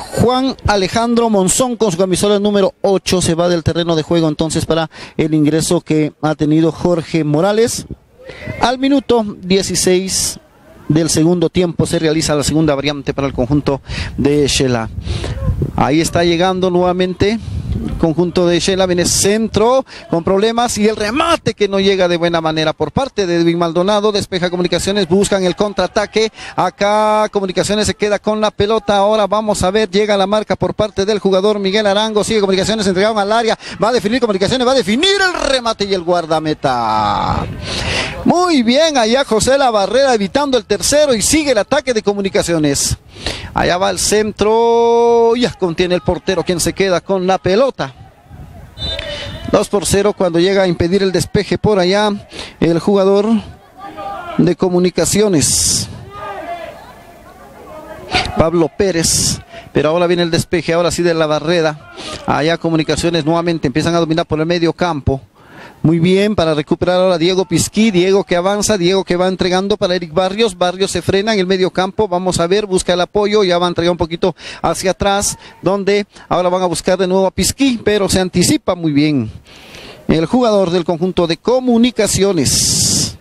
Juan Alejandro Monzón con su camisola número ocho se va del terreno de juego entonces para el ingreso que ha tenido Jorge Morales. Al minuto dieciséis del segundo tiempo se realiza la segunda variante para el conjunto de Shela. Ahí está llegando nuevamente conjunto de Shela, viene centro con problemas y el remate que no llega de buena manera por parte de Edwin Maldonado, despeja Comunicaciones, buscan el contraataque, acá Comunicaciones se queda con la pelota, ahora vamos a ver, llega la marca por parte del jugador Miguel Arango, sigue Comunicaciones, entregaron al área, va a definir Comunicaciones, va a definir el remate y el guardameta. Muy bien, allá José La Barrera evitando el tercero y sigue el ataque de Comunicaciones. Allá va el centro, ya contiene el portero quien se queda con la pelota. dos por cero cuando llega a impedir el despeje por allá el jugador de Comunicaciones, Pablo Pérez. Pero ahora viene el despeje, ahora sí de La Barrera. Allá Comunicaciones nuevamente empiezan a dominar por el medio campo. Muy bien, para recuperar ahora Diego Pisquí, Diego que avanza, Diego que va entregando para Eric Barrios, Barrios se frena en el medio campo, vamos a ver, busca el apoyo, ya va a entregar un poquito hacia atrás, donde ahora van a buscar de nuevo a Pisquí, pero se anticipa muy bien el jugador del conjunto de Comunicaciones.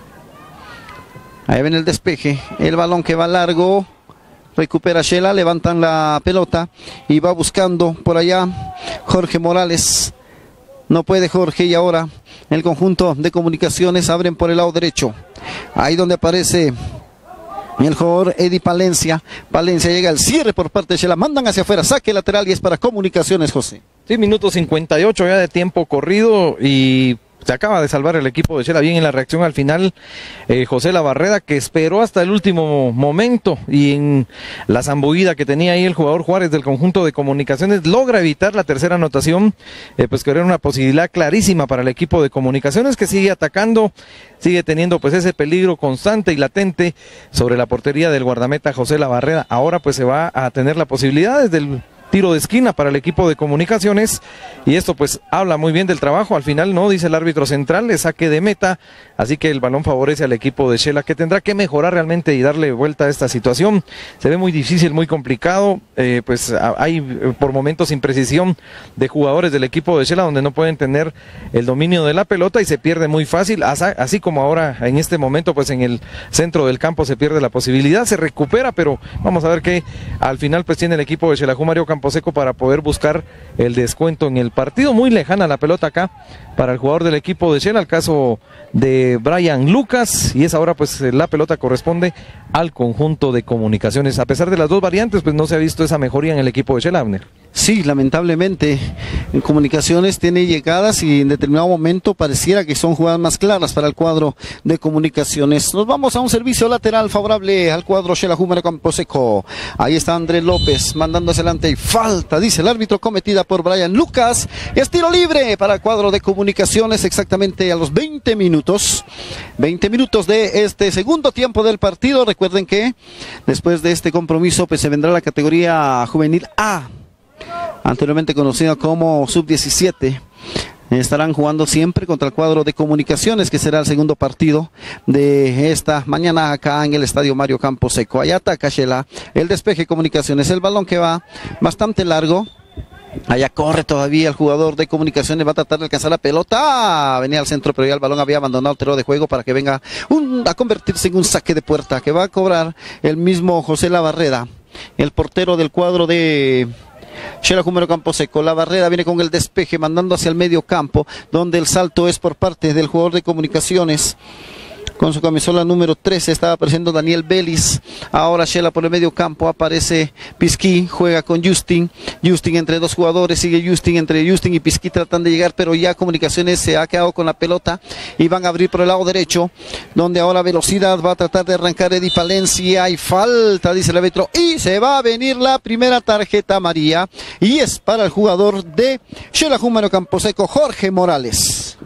Ahí viene el despeje, el balón que va largo, recupera Shela, levantan la pelota y va buscando por allá Jorge Morales. No puede Jorge y ahora el conjunto de Comunicaciones abren por el lado derecho. Ahí donde aparece el jugador Eddie Palencia. Palencia llega al cierre por parte de Shela. Mandan hacia afuera, saque lateral y es para Comunicaciones, José. Sí, minuto cincuenta y ocho ya de tiempo corrido y se acaba de salvar el equipo de Shela. Bien en la reacción al final, eh, José La Barrera, que esperó hasta el último momento y en la zambullida que tenía ahí el jugador Juárez del conjunto de Comunicaciones, logra evitar la tercera anotación, eh, pues que era una posibilidad clarísima para el equipo de Comunicaciones, que sigue atacando, sigue teniendo pues ese peligro constante y latente sobre la portería del guardameta José La Barrera. Ahora pues se va a tener la posibilidad desde el tiro de esquina para el equipo de Comunicaciones y esto pues habla muy bien del trabajo. Al final no, dice el árbitro central, le saque de meta, así que el balón favorece al equipo de Shela, que tendrá que mejorar realmente y darle vuelta a esta situación. Se ve muy difícil, muy complicado, eh, pues hay por momentos imprecisión de jugadores del equipo de Shela donde no pueden tener el dominio de la pelota y se pierde muy fácil, así como ahora en este momento pues en el centro del campo se pierde la posibilidad, se recupera, pero vamos a ver que al final pues tiene el equipo de Xelajú Mario Camposeco para poder buscar el descuento en el partido. Muy lejana la pelota acá para el jugador del equipo de Shela, el caso de Brian Lucas, y es ahora pues la pelota corresponde al conjunto de Comunicaciones. A pesar de las dos variantes pues no se ha visto esa mejoría en el equipo de Shela, Abner. Sí, lamentablemente en Comunicaciones tiene llegadas y en determinado momento pareciera que son jugadas más claras para el cuadro de Comunicaciones. Nos vamos a un servicio lateral favorable al cuadro Xelajú Mario Camposeco. Ahí está Andrés López mandando hacia adelante y falta, dice el árbitro, cometida por Brian Lucas. Es tiro libre para el cuadro de Comunicaciones exactamente a los veinte minutos. veinte minutos de este segundo tiempo del partido. Recuerden que después de este compromiso pues se vendrá la categoría juvenil A, anteriormente conocida como sub diecisiete. Estarán jugando siempre contra el cuadro de Comunicaciones, que será el segundo partido de esta mañana acá en el estadio Mario Camposeco. Allá ataca Shela, el despeje Comunicaciones, el balón que va bastante largo. Allá corre todavía el jugador de Comunicaciones, va a tratar de alcanzar la pelota, venía al centro pero ya el balón había abandonado el terreno de juego para que venga un, a convertirse en un saque de puerta que va a cobrar el mismo José La Barrera, el portero del cuadro de Xelajú Mario Camposeco. La Barrera viene con el despeje mandando hacia el medio campo, donde el salto es por parte del jugador de Comunicaciones. Con su camisola número trece estaba apareciendo Daniel Vélez. Ahora Shela por el medio campo, aparece Pisquí, juega con Justin. Justin entre dos jugadores, sigue Justin entre Justin y Pisquí, tratan de llegar, pero ya Comunicaciones se ha quedado con la pelota y van a abrir por el lado derecho, donde ahora Velocidad va a tratar de arrancar Eddie Palencia y falta, dice el árbitro, y se va a venir la primera tarjeta amarilla y es para el jugador de Xelajú Mario Camposeco, Jorge Morales.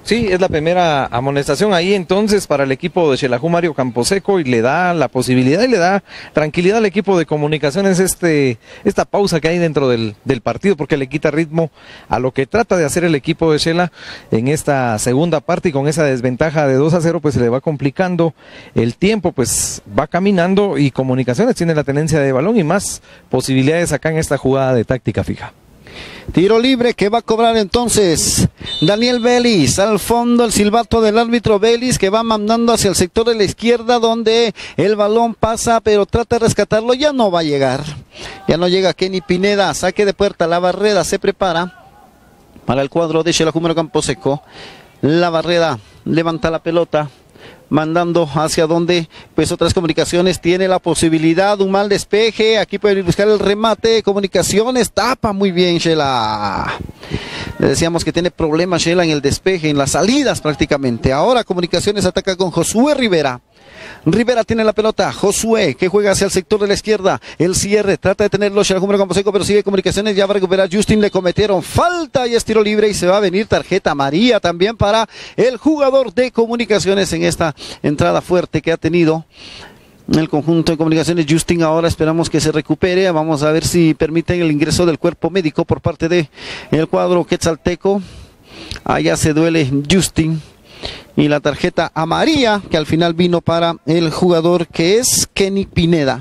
Sí, es la primera amonestación ahí entonces para el equipo de Xelajú Mario Camposeco y le da la posibilidad y le da tranquilidad al equipo de Comunicaciones este esta pausa que hay dentro del, del partido, porque le quita ritmo a lo que trata de hacer el equipo de Xela en esta segunda parte, y con esa desventaja de dos a cero pues se le va complicando el tiempo, pues va caminando y Comunicaciones tiene la tenencia de balón y más posibilidades acá en esta jugada de táctica fija. Tiro libre que va a cobrar entonces Daniel Vélez. Al fondo el silbato del árbitro Vélez, que va mandando hacia el sector de la izquierda, donde el balón pasa, pero trata de rescatarlo. Ya no va a llegar. Ya no llega Kenny Pineda. Saque de puerta. La Barreda se prepara para el cuadro de Xelajú Mario Camposeco. La Barreda levanta la pelota, mandando hacia donde pues otras Comunicaciones tiene la posibilidad, un mal despeje, aquí puede buscar el remate, Comunicaciones tapa muy bien Xela. Le decíamos que tiene problemas Xela en el despeje, en las salidas prácticamente. Ahora Comunicaciones ataca con Josué Rivera. Rivera tiene la pelota, Josué, que juega hacia el sector de la izquierda, el cierre, trata de tenerlo Xelajú Mario Camposeco, pero sigue Comunicaciones, ya va a recuperar Justin, le cometieron falta y es tiro libre y se va a venir tarjeta amarilla también para el jugador de Comunicaciones en esta entrada fuerte que ha tenido el conjunto de Comunicaciones. Justin ahora esperamos que se recupere, vamos a ver si permiten el ingreso del cuerpo médico por parte de el cuadro quetzalteco. Allá se duele Justin. Y la tarjeta amarilla que al final vino para el jugador que es Kenny Pineda.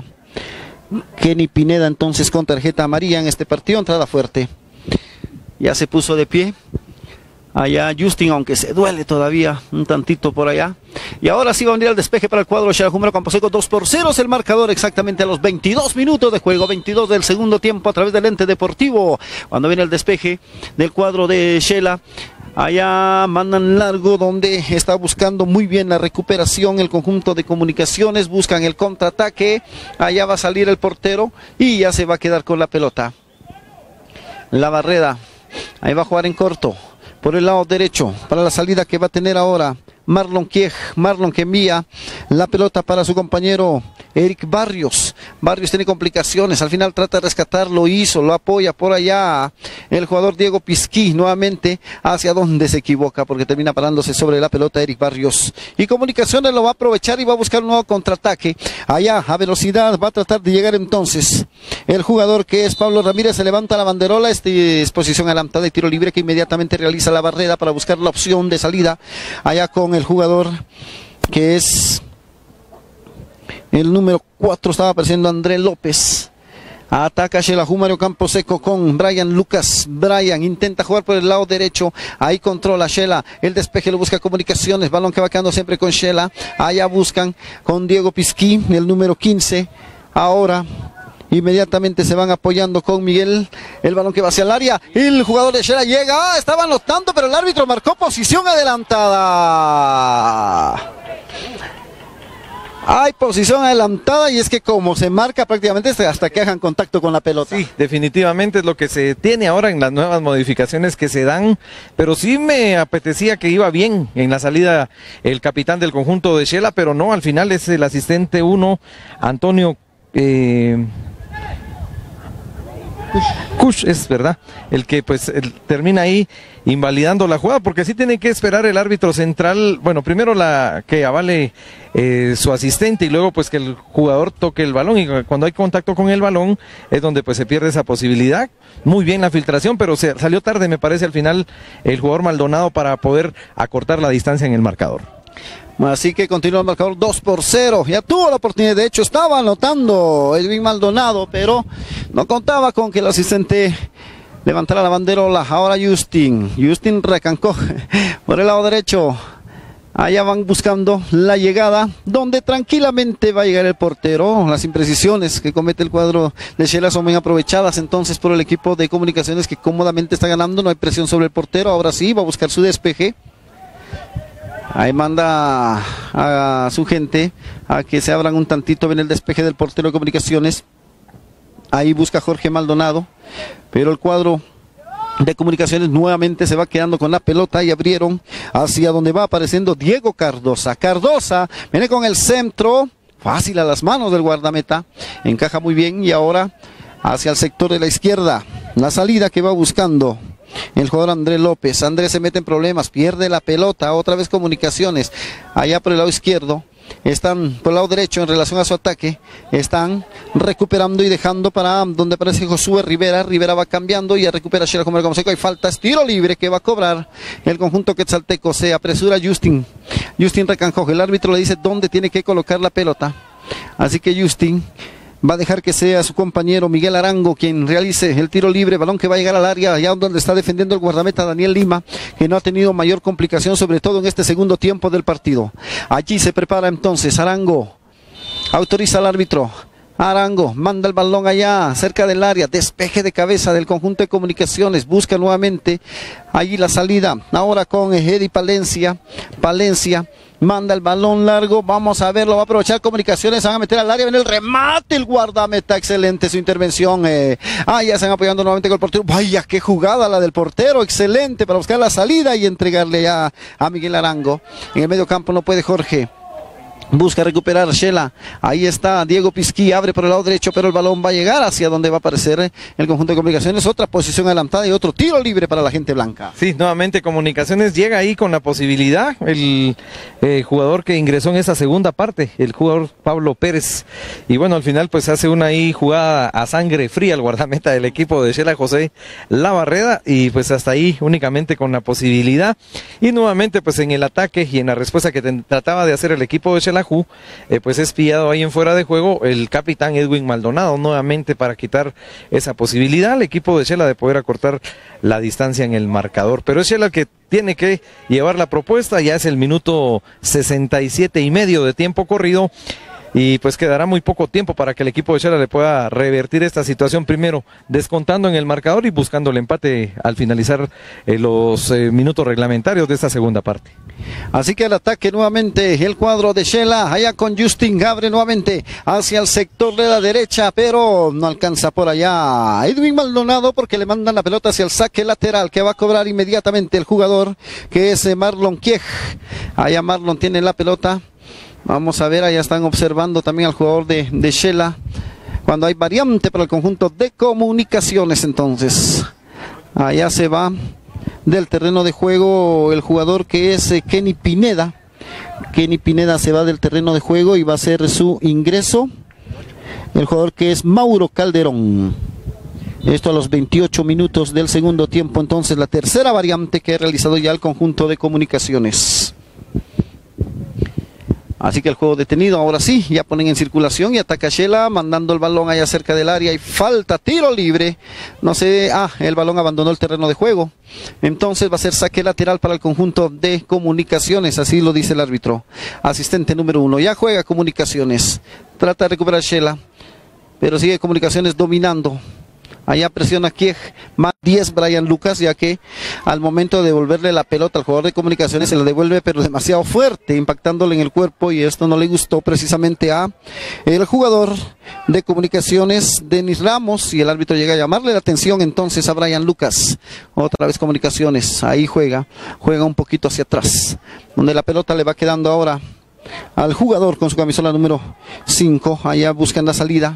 Kenny Pineda entonces con tarjeta amarilla en este partido, entrada fuerte. Ya se puso de pie. Allá Justin, aunque se duele todavía un tantito por allá. Y ahora sí va a venir el despeje para el cuadro de Xelajú Mario Camposeco. dos por cero es el marcador exactamente a los veintidós minutos de juego. veintidós del segundo tiempo a través del ente deportivo. Cuando viene el despeje del cuadro de Xela. Allá mandan largo, donde está buscando muy bien la recuperación el conjunto de Comunicaciones. Buscan el contraataque. Allá va a salir el portero y ya se va a quedar con la pelota. La Barreda. Ahí va a jugar en corto. Por el lado derecho. Para la salida que va a tener ahora Marlon Kiej. Marlon que envía la pelota para su compañero Eric Barrios. Barrios tiene complicaciones, al final trata de rescatar, lo hizo, lo apoya por allá el jugador Diego Pisquí, nuevamente hacia donde se equivoca, porque termina parándose sobre la pelota Eric Barrios. Y Comunicaciones lo va a aprovechar y va a buscar un nuevo contraataque. Allá a velocidad va a tratar de llegar entonces el jugador que es Pablo Ramírez, se levanta la banderola, esta es posición adelantada y tiro libre que inmediatamente realiza la Barreda para buscar la opción de salida. Allá con el jugador que es el número cuatro, estaba apareciendo André López. Ataca Xelajú Mario Camposeco con Brian Lucas. Brian intenta jugar por el lado derecho. Ahí controla Xela. El despeje lo busca Comunicaciones. Balón que va quedando siempre con Xela. Allá buscan con Diego Pisquí, el número quince. Ahora inmediatamente se van apoyando con Miguel. El balón que va hacia el área. El jugador de Xela llega. Ah, estaba anotando, pero el árbitro marcó posición adelantada. Hay posición adelantada y es que como se marca prácticamente hasta que hagan contacto con la pelota. Sí, definitivamente es lo que se tiene ahora en las nuevas modificaciones que se dan, pero sí me apetecía que iba bien en la salida el capitán del conjunto de Xela, pero no, al final es el asistente uno, Antonio eh, Kush, es verdad, el que pues el, termina ahí invalidando la jugada, porque sí tiene que esperar el árbitro central, bueno, primero la que avale eh, su asistente y luego pues que el jugador toque el balón, y cuando hay contacto con el balón es donde pues se pierde esa posibilidad. Muy bien la filtración, pero se salió tarde me parece al final el jugador Maldonado para poder acortar la distancia en el marcador. Así que continúa el marcador dos por cero. Ya tuvo la oportunidad, de hecho estaba anotando Edwin Maldonado, pero no contaba con que el asistente levantara la banderola. Ahora Justin. Justin recancó por el lado derecho. Allá van buscando la llegada, donde tranquilamente va a llegar el portero. Las imprecisiones que comete el cuadro de Xela son bien aprovechadas entonces por el equipo de Comunicaciones, que cómodamente está ganando. No hay presión sobre el portero. Ahora sí, va a buscar su despeje. Ahí manda a su gente a que se abran un tantito. Ven el despeje del portero de Comunicaciones. Ahí busca Jorge Maldonado, pero el cuadro de Comunicaciones nuevamente se va quedando con la pelota y abrieron hacia donde va apareciendo Diego Cardosa. Cardosa viene con el centro, fácil a las manos del guardameta, encaja muy bien y ahora hacia el sector de la izquierda. La salida que va buscando el jugador Andrés López. Andrés se mete en problemas, pierde la pelota, otra vez Comunicaciones, allá por el lado izquierdo. Están por el lado derecho en relación a su ataque, están recuperando y dejando para donde aparece Josué Rivera. Rivera va cambiando y ya recupera Shela como Hay faltas, tiro libre que va a cobrar el conjunto quetzalteco. Se apresura Justin, Justin Recanjoje, el árbitro le dice dónde tiene que colocar la pelota, así que Justin va a dejar que sea su compañero Miguel Arango quien realice el tiro libre, balón que va a llegar al área, allá donde está defendiendo el guardameta Daniel Lima, que no ha tenido mayor complicación, sobre todo en este segundo tiempo del partido. Allí se prepara entonces Arango, autoriza al árbitro. Arango manda el balón allá cerca del área, despeje de cabeza del conjunto de Comunicaciones, busca nuevamente allí la salida, ahora con Eddie Palencia, Palencia manda el balón largo, vamos a verlo, va a aprovechar Comunicaciones, se van a meter al área, viene el remate, el guardameta, excelente su intervención, eh. ah, ya se van apoyando nuevamente con el portero, vaya qué jugada la del portero, excelente para buscar la salida y entregarle ya a Miguel Arango. En el medio campo no puede Jorge, busca recuperar Shela, ahí está Diego Pisquí, abre por el lado derecho, pero el balón va a llegar hacia donde va a aparecer el conjunto de Comunicaciones, otra posición adelantada y otro tiro libre para la gente blanca. Sí, nuevamente Comunicaciones llega ahí con la posibilidad, el eh, jugador que ingresó en esa segunda parte, el jugador Pablo Pérez, y bueno, al final pues hace una ahí jugada a sangre fría el guardameta del equipo de Shela, José Labarreda, y pues hasta ahí únicamente con la posibilidad, y nuevamente pues en el ataque y en la respuesta que trataba de hacer el equipo de Shela, Eh, pues es pillado ahí en fuera de juego el capitán Edwin Maldonado nuevamente para quitar esa posibilidad al equipo de Shela de poder acortar la distancia en el marcador, pero es Shela el que tiene que llevar la propuesta, ya es el minuto sesenta y siete y medio de tiempo corrido y pues quedará muy poco tiempo para que el equipo de Shela le pueda revertir esta situación, primero descontando en el marcador y buscando el empate al finalizar eh, los eh, minutos reglamentarios de esta segunda parte. Así que el ataque nuevamente, el cuadro de Shela, allá con Justin, abre nuevamente hacia el sector de la derecha, pero no alcanza por allá Edwin Maldonado porque le mandan la pelota hacia el saque lateral que va a cobrar inmediatamente el jugador que es Marlon Kiej. Allá Marlon tiene la pelota. Vamos a ver, allá están observando también al jugador de, de Shela, cuando hay variante para el conjunto de Comunicaciones. Entonces, allá se va del terreno de juego el jugador que es eh, Kenny Pineda. Kenny Pineda se va del terreno de juego y va a hacer su ingreso el jugador que es Mauro Calderón. Esto a los veintiocho minutos del segundo tiempo. Entonces la tercera variante que ha realizado ya el conjunto de Comunicaciones. Así que el juego detenido, ahora sí, ya ponen en circulación y ataca Shela, mandando el balón allá cerca del área y falta, tiro libre, no sé, ah, el balón abandonó el terreno de juego, entonces va a ser saque lateral para el conjunto de Comunicaciones, así lo dice el árbitro, asistente número uno, ya juega Comunicaciones, trata de recuperar Shela, pero sigue Comunicaciones dominando. Allá presiona Kiej, más diez Brian Lucas, ya que al momento de devolverle la pelota al jugador de Comunicaciones se la devuelve pero demasiado fuerte, impactándole en el cuerpo y esto no le gustó precisamente a el jugador de Comunicaciones, Denis Ramos, y el árbitro llega a llamarle la atención entonces a Brian Lucas. Otra vez Comunicaciones, ahí juega, juega un poquito hacia atrás, donde la pelota le va quedando ahora al jugador con su camisola número cinco, allá buscan la salida.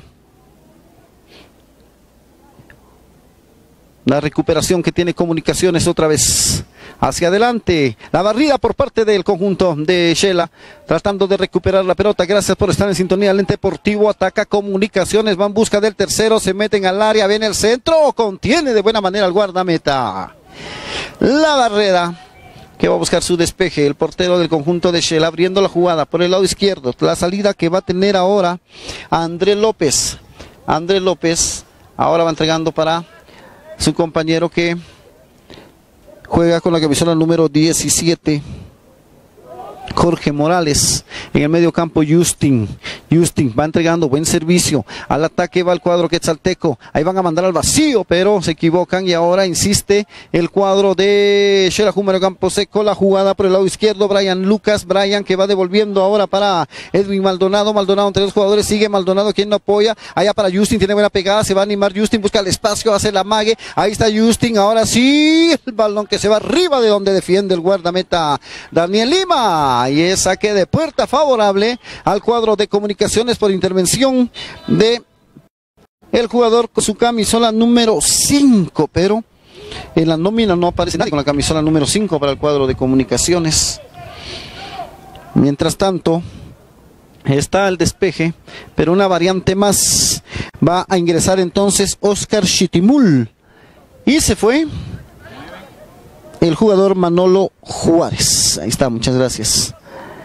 La recuperación que tiene Comunicaciones otra vez hacia adelante, la barrida por parte del conjunto de Shela, tratando de recuperar la pelota. Gracias por estar en sintonía. Lente Deportivo ataca Comunicaciones, va en busca del tercero, se meten al área, viene el centro, contiene de buena manera al guardameta. La barrera que va a buscar su despeje, el portero del conjunto de Shela abriendo la jugada por el lado izquierdo, la salida que va a tener ahora a Andrés López. Andrés López ahora va entregando para su compañero que juega con la camisola número diecisiete, Jorge Morales. En el medio campo Justin, Justin va entregando buen servicio, al ataque va el cuadro quetzalteco, ahí van a mandar al vacío pero se equivocan y ahora insiste el cuadro de Shela Júmero Campo Seco, la jugada por el lado izquierdo, Brian Lucas, Brian que va devolviendo ahora para Edwin Maldonado, Maldonado entre los jugadores, sigue Maldonado quien no apoya, allá para Justin, tiene buena pegada, se va a animar Justin, busca el espacio, hace la mague, ahí está Justin, ahora sí, el balón que se va arriba de donde defiende el guardameta Daniel Lima, y es saque de puerta favorable al cuadro de Comunicaciones por intervención de el jugador con su camisola número cinco, pero En la nómina no aparece nadie con la camisola número cinco para el cuadro de Comunicaciones. Mientras tanto, está el despeje, pero una variante más. Va a ingresar entonces Oscar Chitimul. Y se fue el jugador Manolo Juárez. Ahí está, muchas gracias.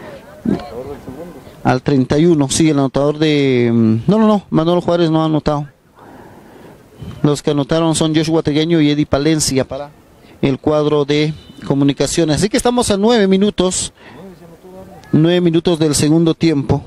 Al treinta y uno, sí, el anotador de... No, no, no, Manolo Juárez no ha anotado. Los que anotaron son Joshua Trigueño y Eddie Palencia para el cuadro de Comunicaciones. Así que estamos a nueve minutos. Nueve minutos del segundo tiempo.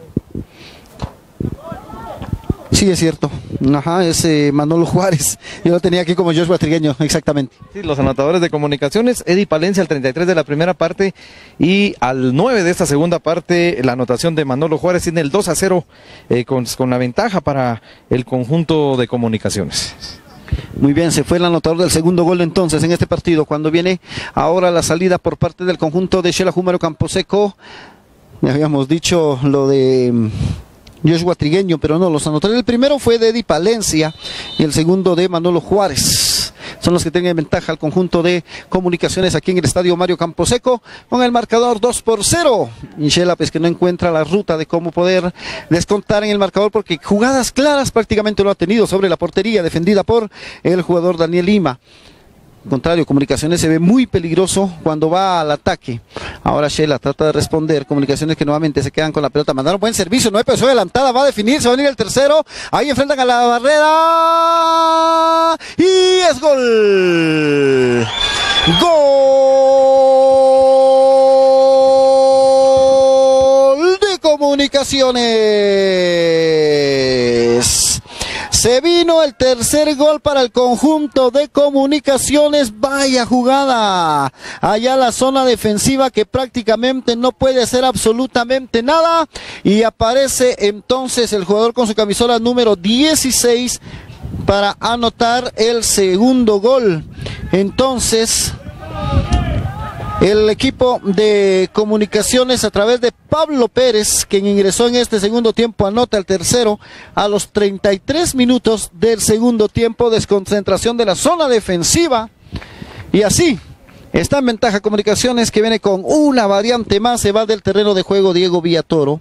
Sí, es cierto. Ajá, es eh, Manolo Juárez. Yo lo tenía aquí como Joshua Trigueño, exactamente. Sí, los anotadores de Comunicaciones, Eddie Palencia al treinta y tres de la primera parte y al nueve de esta segunda parte, la anotación de Manolo Juárez tiene el dos a cero eh, con, con la ventaja para el conjunto de Comunicaciones. Muy bien, se fue el anotador del segundo gol entonces en este partido, cuando viene ahora la salida por parte del conjunto de Xelajú Mario Camposeco. Ya habíamos dicho lo de Joshua Trigueño, pero no, los anotadores. El primero fue de Eddie Palencia y el segundo de Manolo Juárez. Son los que tienen ventaja al conjunto de Comunicaciones aquí en el estadio Mario Camposeco con el marcador dos por cero. Y Xela pues que no encuentra la ruta de cómo poder descontar en el marcador, porque jugadas claras prácticamente lo ha tenido sobre la portería defendida por el jugador Daniel Lima. Al contrario, Comunicaciones se ve muy peligroso cuando va al ataque. Ahora Xela trata de responder. Comunicaciones que nuevamente se quedan con la pelota. Mandaron buen servicio. No hay peso adelantada. Va a definir. Se va a venir el tercero. Ahí enfrentan a la barrera. Y es gol. Gol de Comunicaciones. Se vino el tercer gol para el conjunto de Comunicaciones. Vaya jugada. Allá la zona defensiva que prácticamente no puede hacer absolutamente nada. Y aparece entonces el jugador con su camisola número dieciséis para anotar el segundo gol. Entonces, el equipo de Comunicaciones a través de Pablo Pérez, quien ingresó en este segundo tiempo, anota el tercero a los treinta y tres minutos del segundo tiempo. Desconcentración de la zona defensiva y así está en ventaja Comunicaciones, que viene con una variante más. Se va del terreno de juego Diego Villatoro.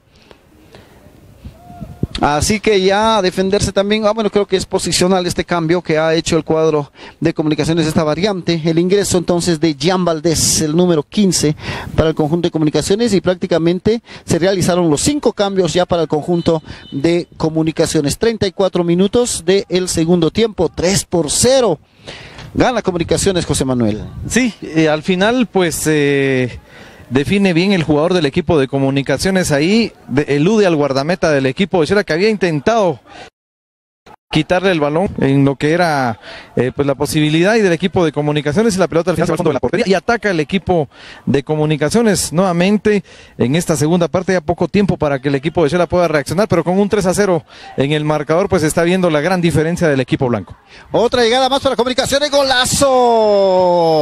Así que ya a defenderse también. Ah, bueno, creo que es posicional este cambio que ha hecho el cuadro de Comunicaciones, esta variante. El ingreso entonces de Gian Valdés, el número quince para el conjunto de Comunicaciones, y prácticamente se realizaron los cinco cambios ya para el conjunto de Comunicaciones. treinta y cuatro minutos del segundo tiempo, tres por cero. Gana Comunicaciones, José Manuel. Sí, eh, al final pues... Eh... define bien el jugador del equipo de Comunicaciones ahí, de, elude al guardameta del equipo de Xela, que había intentado quitarle el balón en lo que era eh, pues la posibilidad, y del equipo de Comunicaciones, y la pelota al final se va al fondo de la portería y ataca el equipo de Comunicaciones nuevamente en esta segunda parte. Ya poco tiempo para que el equipo de Xela pueda reaccionar, pero con un tres a cero en el marcador pues está viendo la gran diferencia del equipo blanco. Otra llegada más para Comunicaciones, golazo,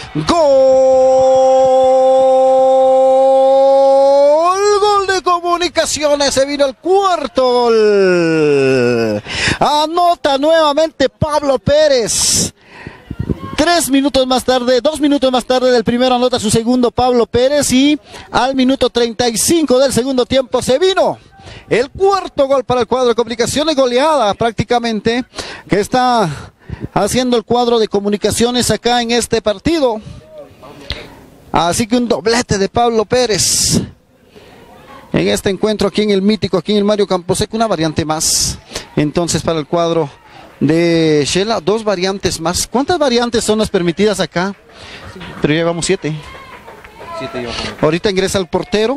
gol, gol de Comunicaciones. Se vino el cuarto gol. Anota nuevamente Pablo Pérez. Tres minutos más tarde, dos minutos más tarde del primero, anota su segundo Pablo Pérez, y al minuto treinta y cinco del segundo tiempo se vino el cuarto gol para el cuadro de Comunicaciones. Goleada prácticamente que está haciendo el cuadro de Comunicaciones acá en este partido. Así que un doblete de Pablo Pérez en este encuentro aquí en el mítico, aquí en el Mario Camposeco. Una variante más entonces para el cuadro de Xela, dos variantes más. ¿Cuántas variantes son las permitidas acá? Pero ya llevamos siete. siete Ahorita ingresa el portero.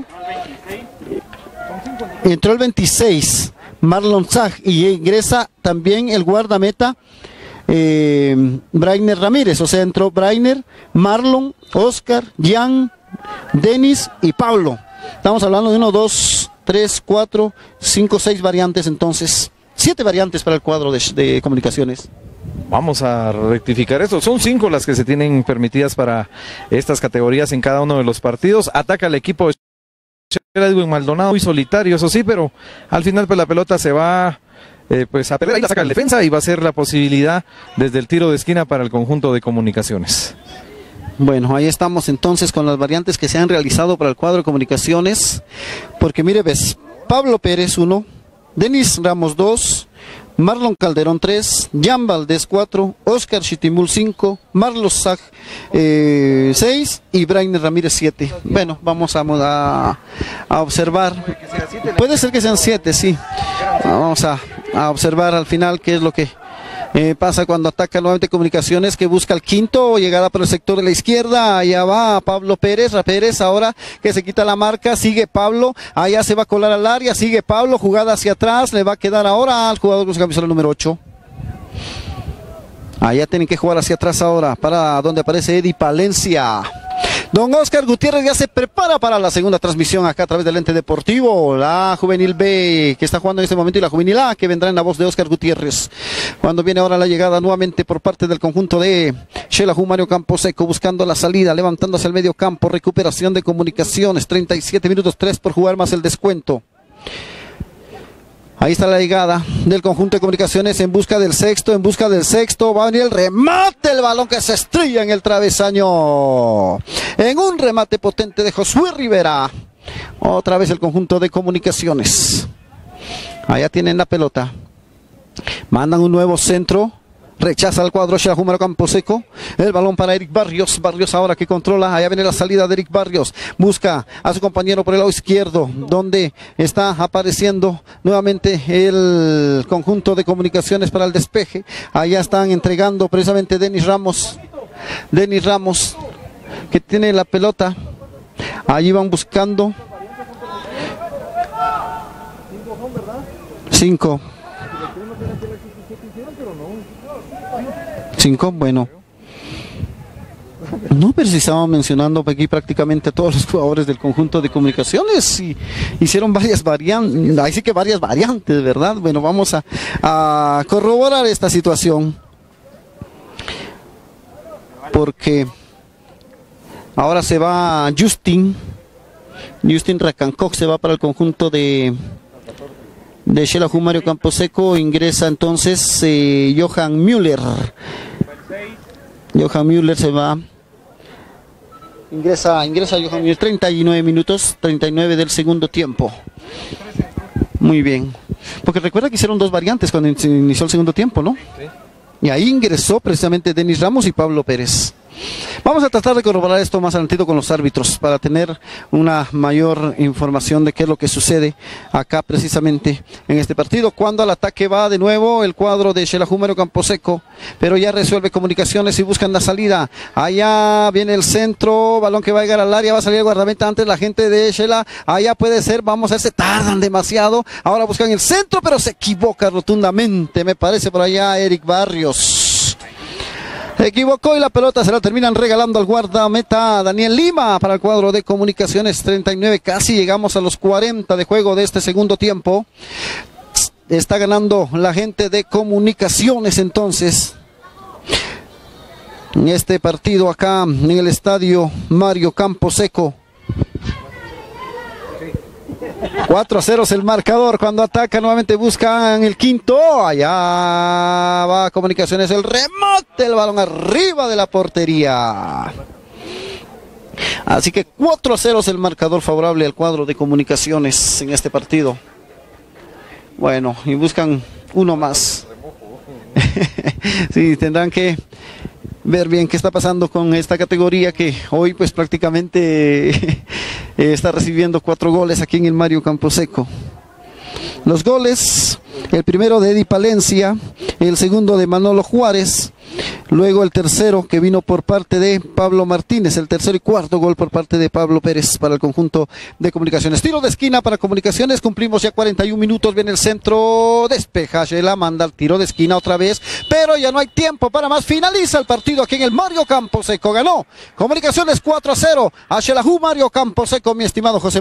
Entró el veintiséis, Marlon Zag, y ingresa también el guardameta eh, Brainer Ramírez. O sea, entró Brainer, Marlon, Oscar, Jan, Denis y Pablo. Estamos hablando de uno, dos, tres, cuatro, cinco, seis variantes entonces. Siete variantes para el cuadro de, de Comunicaciones. Vamos a rectificar esto. Son cinco las que se tienen permitidas para estas categorías en cada uno de los partidos. Ataca el equipo de Edwin Maldonado, muy solitario, eso sí, pero al final pues la pelota se va eh, pues a perder, ahí la saca el defensa y va a ser la posibilidad desde el tiro de esquina para el conjunto de Comunicaciones. Bueno, ahí estamos entonces con las variantes que se han realizado para el cuadro de Comunicaciones, porque mire, ves, Pablo Pérez uno, Denis Ramos dos, Marlon Calderón tres, Jan Valdés cuatro, Oscar Chitimul cinco, Marlos Sag eh, seis y Brainer Ramírez siete. Bueno, vamos a, a, a observar. Puede ser que sean siete, sí. Vamos a, a observar al final qué es lo que eh, pasa cuando ataca nuevamente Comunicaciones, que busca el quinto, llegada por el sector de la izquierda. Allá va Pablo Pérez, Pérez ahora que se quita la marca, sigue Pablo, allá se va a colar al área, sigue Pablo, jugada hacia atrás, le va a quedar ahora al jugador con su camisola número ocho. Allá tienen que jugar hacia atrás ahora, para donde aparece Eddie Palencia. Don Oscar Gutiérrez ya se prepara para la segunda transmisión acá a través del ente deportivo. La Juvenil B que está jugando en este momento y la Juvenil A que vendrá en la voz de Oscar Gutiérrez. Cuando viene ahora la llegada nuevamente por parte del conjunto de Xelajú, Mario Camposeco buscando la salida, levantándose al medio campo, recuperación de Comunicaciones, treinta y siete minutos, tres por jugar más el descuento. Ahí está la llegada del conjunto de Comunicaciones en busca del sexto, en busca del sexto, va a venir el remate, el balón que se estrella en el travesaño, en un remate potente de Josué Rivera, otra vez el conjunto de Comunicaciones, allá tienen la pelota, mandan un nuevo centro, rechaza el cuadro Xelajú Mario Camposeco, el balón para Eric Barrios, Barrios ahora que controla, allá viene la salida de Eric Barrios, busca a su compañero por el lado izquierdo, donde está apareciendo nuevamente el conjunto de Comunicaciones para el despeje, allá están entregando precisamente Denis Ramos, Denis Ramos, que tiene la pelota, allí van buscando, cinco, Cinco, bueno. No, pero si estábamos mencionando aquí prácticamente a todos los jugadores del conjunto de Comunicaciones y hicieron varias variantes, ahí sí que varias variantes, ¿verdad? Bueno, vamos a, a corroborar esta situación. Porque ahora se va Justin, Justin Racancoc se va para el conjunto de... de Xelajú Mario Camposeco, ingresa entonces eh, Johan Müller. Johan Müller se va. Ingresa, ingresa Johan Müller, treinta y nueve minutos, treinta y nueve del segundo tiempo. Muy bien. Porque recuerda que hicieron dos variantes cuando se inició el segundo tiempo, ¿no? Y ahí ingresó precisamente Denis Ramos y Pablo Pérez. Vamos a tratar de corroborar esto más adelantito con los árbitros para tener una mayor información de qué es lo que sucede acá precisamente en este partido. Cuando al ataque va de nuevo el cuadro de Xelajú Mario Camposeco, pero ya resuelve Comunicaciones y buscan la salida. Allá viene el centro, balón que va a llegar al área, va a salir el guardameta antes la gente de Xela. Allá puede ser, vamos a ver, se tardan demasiado. Ahora buscan el centro, pero se equivoca rotundamente, me parece por allá Eric Barrios. Se equivocó y la pelota se la terminan regalando al guardameta Daniel Lima para el cuadro de Comunicaciones. Treinta y nueve, casi llegamos a los cuarenta de juego de este segundo tiempo. Está ganando la gente de Comunicaciones entonces en este partido acá en el estadio Mario Camposeco. cuatro a cero es el marcador cuando ataca, nuevamente buscan el quinto, allá va Comunicaciones, el remate, el balón arriba de la portería. Así que cuatro a cero es el marcador favorable al cuadro de Comunicaciones en este partido. Bueno, y buscan uno más. Sí, tendrán que ver bien qué está pasando con esta categoría que hoy pues prácticamente está recibiendo cuatro goles aquí en el Mario Camposeco. Los goles, el primero de Eddie Palencia, el segundo de Manolo Juárez, luego el tercero que vino por parte de Pablo Martínez, el tercero y cuarto gol por parte de Pablo Pérez para el conjunto de Comunicaciones. Tiro de esquina para Comunicaciones, cumplimos ya cuarenta y un minutos, viene el centro, despeja Xela, manda el tiro de esquina otra vez, pero ya no hay tiempo para más, finaliza el partido aquí en el Mario Camposeco, ganó Comunicaciones cuatro a cero a Xelajú Mario Camposeco, mi estimado José Manuel.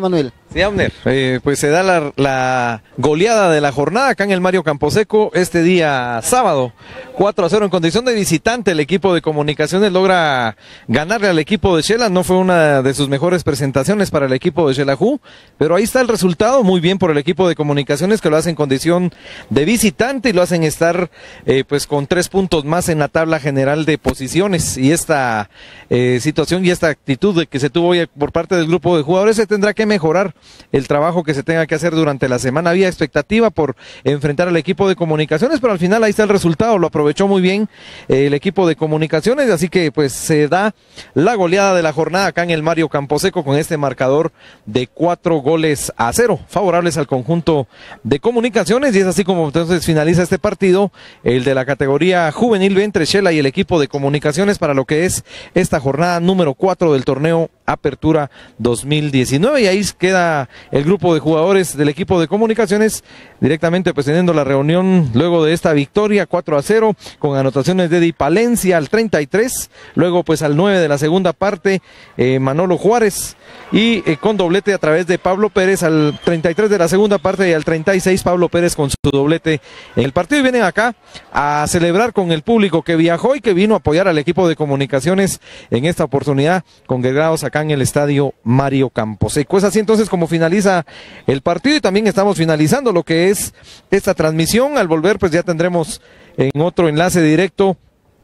Sí, Abner, eh, pues se da la, la goleada de la jornada acá en el Mario Camposeco este día sábado, cuatro a cero en condición de visitante. El equipo de Comunicaciones logra ganarle al equipo de Xela. No fue una de sus mejores presentaciones para el equipo de Xelajú, pero ahí está el resultado. Muy bien por el equipo de Comunicaciones, que lo hace en condición de visitante y lo hacen estar eh, pues con tres puntos más en la tabla general de posiciones. Y esta eh, situación y esta actitud de que se tuvo hoy por parte del grupo de jugadores se tendrá que mejorar. El trabajo que se tenga que hacer durante la semana. Había expectativa por enfrentar al equipo de Comunicaciones, pero al final ahí está el resultado. Lo aprovechó muy bien eh, el equipo de Comunicaciones, así que pues se da la goleada de la jornada acá en el Mario Camposeco con este marcador de cuatro goles a cero, favorables al conjunto de Comunicaciones. Y es así como entonces finaliza este partido, el de la categoría juvenil B entre Xela y el equipo de Comunicaciones, para lo que es esta jornada número cuatro del torneo Apertura dos mil diecinueve. Y ahí queda el grupo de jugadores del equipo de Comunicaciones directamente pues teniendo la reunión luego de esta victoria cuatro a cero, con anotaciones de Di Palencia al treinta y tres, luego pues al nueve de la segunda parte eh, Manolo Juárez, y eh, con doblete a través de Pablo Pérez al treinta y tres de la segunda parte, y al treinta y seis Pablo Pérez con su doblete en el partido. Y vienen acá a celebrar con el público que viajó y que vino a apoyar al equipo de Comunicaciones en esta oportunidad, congregados acá en el estadio Mario Camposeco. Es así entonces como finaliza el partido, y también estamos finalizando lo que es esta transmisión. Al volver pues ya tendremos en otro enlace directo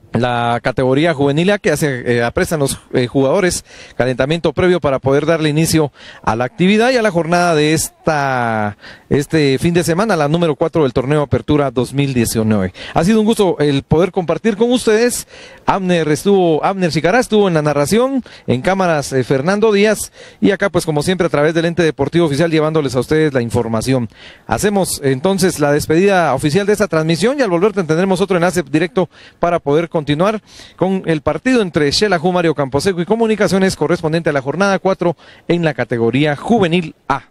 la categoría juvenil A, que hace, eh, aprestan los eh, jugadores, calentamiento previo para poder darle inicio a la actividad y a la jornada de esta este fin de semana, la número cuatro del torneo Apertura dos mil diecinueve. Ha sido un gusto el poder compartir con ustedes. Abner estuvo, Abner Sicará estuvo en la narración, en cámaras eh, Fernando Díaz, y acá pues como siempre a través del ente deportivo oficial llevándoles a ustedes la información. Hacemos entonces la despedida oficial de esta transmisión, y al volver tendremos otro enlace directo para poder continuar con el partido entre Xelajú, Mario Camposeco y Comunicaciones, correspondiente a la jornada cuatro en la categoría juvenil A.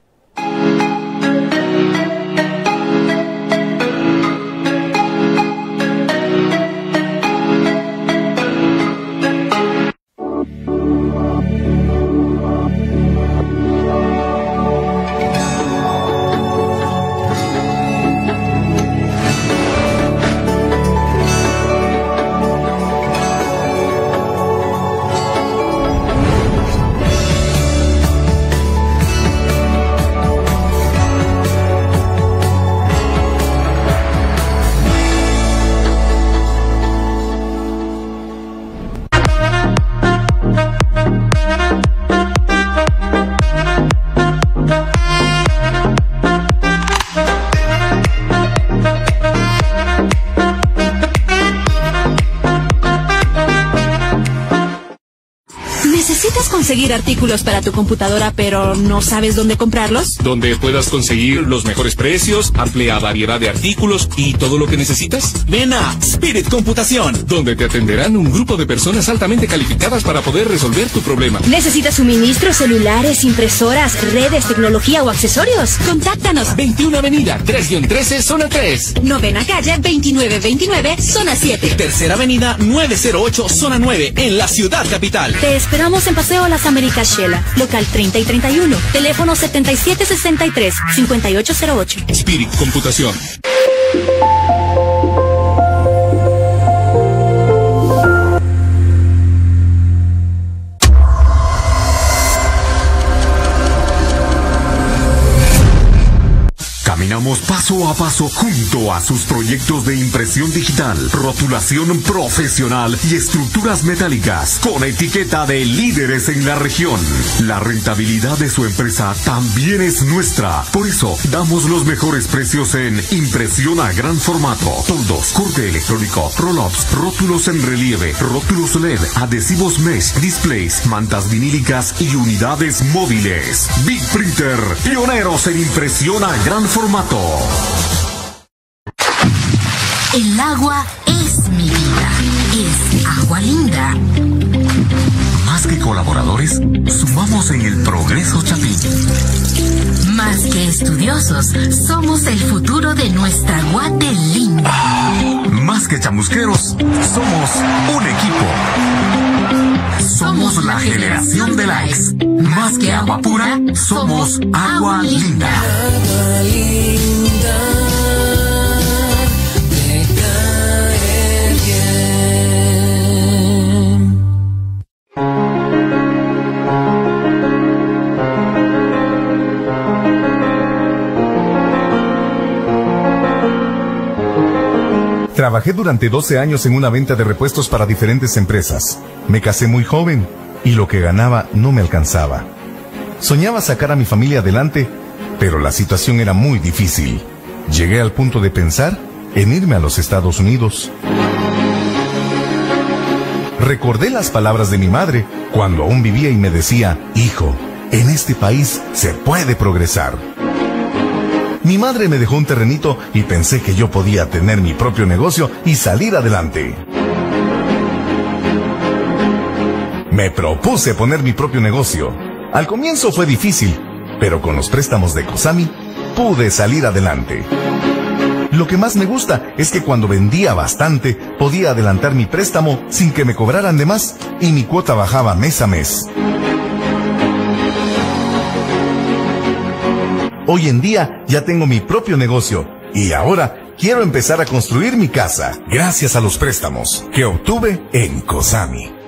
Conseguir artículos para tu computadora, pero no sabes dónde comprarlos. Donde puedas conseguir los mejores precios, amplia variedad de artículos y todo lo que necesitas. Ven a Spirit Computación, donde te atenderán un grupo de personas altamente calificadas para poder resolver tu problema. ¿Necesitas suministros, celulares, impresoras, redes, tecnología o accesorios? Contáctanos. veintiuna Avenida, tres trece, Zona tres. Novena Calle, veintinueve veintinueve, Zona siete. Tercera Avenida, nueve cero ocho, Zona nueve, en la ciudad capital. Te esperamos en Paseo Las Américas Xela, local treinta y treinta y uno, teléfono setenta y siete sesenta y tres, cincuenta y ocho cero ocho. Spirit Computación. Caminamos paso a paso junto a sus proyectos de impresión digital, rotulación profesional y estructuras metálicas con etiqueta de líderes en la región. La rentabilidad de su empresa también es nuestra. Por eso damos los mejores precios en impresión a gran formato, toldos, corte electrónico, roll-ups, rótulos en relieve, rótulos L E D, adhesivos mesh, displays, mantas vinílicas y unidades móviles. Big Printer, pioneros en impresión a gran formato. El agua es mi vida. Es Agua Linda. Más que colaboradores, sumamos en el progreso Chapín. Más que estudiosos, somos el futuro de nuestra Guate linda. Más que chamusqueros, somos un equipo. Somos la generación de likes. Más que agua pura, somos agua linda. Agua linda, me cae bien. Trabajé durante doce años en una venta de repuestos para diferentes empresas. Me casé muy joven y lo que ganaba no me alcanzaba. Soñaba sacar a mi familia adelante, pero la situación era muy difícil. Llegué al punto de pensar en irme a los Estados Unidos. Recordé las palabras de mi madre cuando aún vivía y me decía: hijo, en este país se puede progresar. Mi madre me dejó un terrenito y pensé que yo podía tener mi propio negocio y salir adelante. Me propuse poner mi propio negocio. Al comienzo fue difícil, pero con los préstamos de COSAMI pude salir adelante. Lo que más me gusta es que cuando vendía bastante, podía adelantar mi préstamo sin que me cobraran de más y mi cuota bajaba mes a mes. Hoy en día ya tengo mi propio negocio y ahora quiero empezar a construir mi casa gracias a los préstamos que obtuve en COSAMI.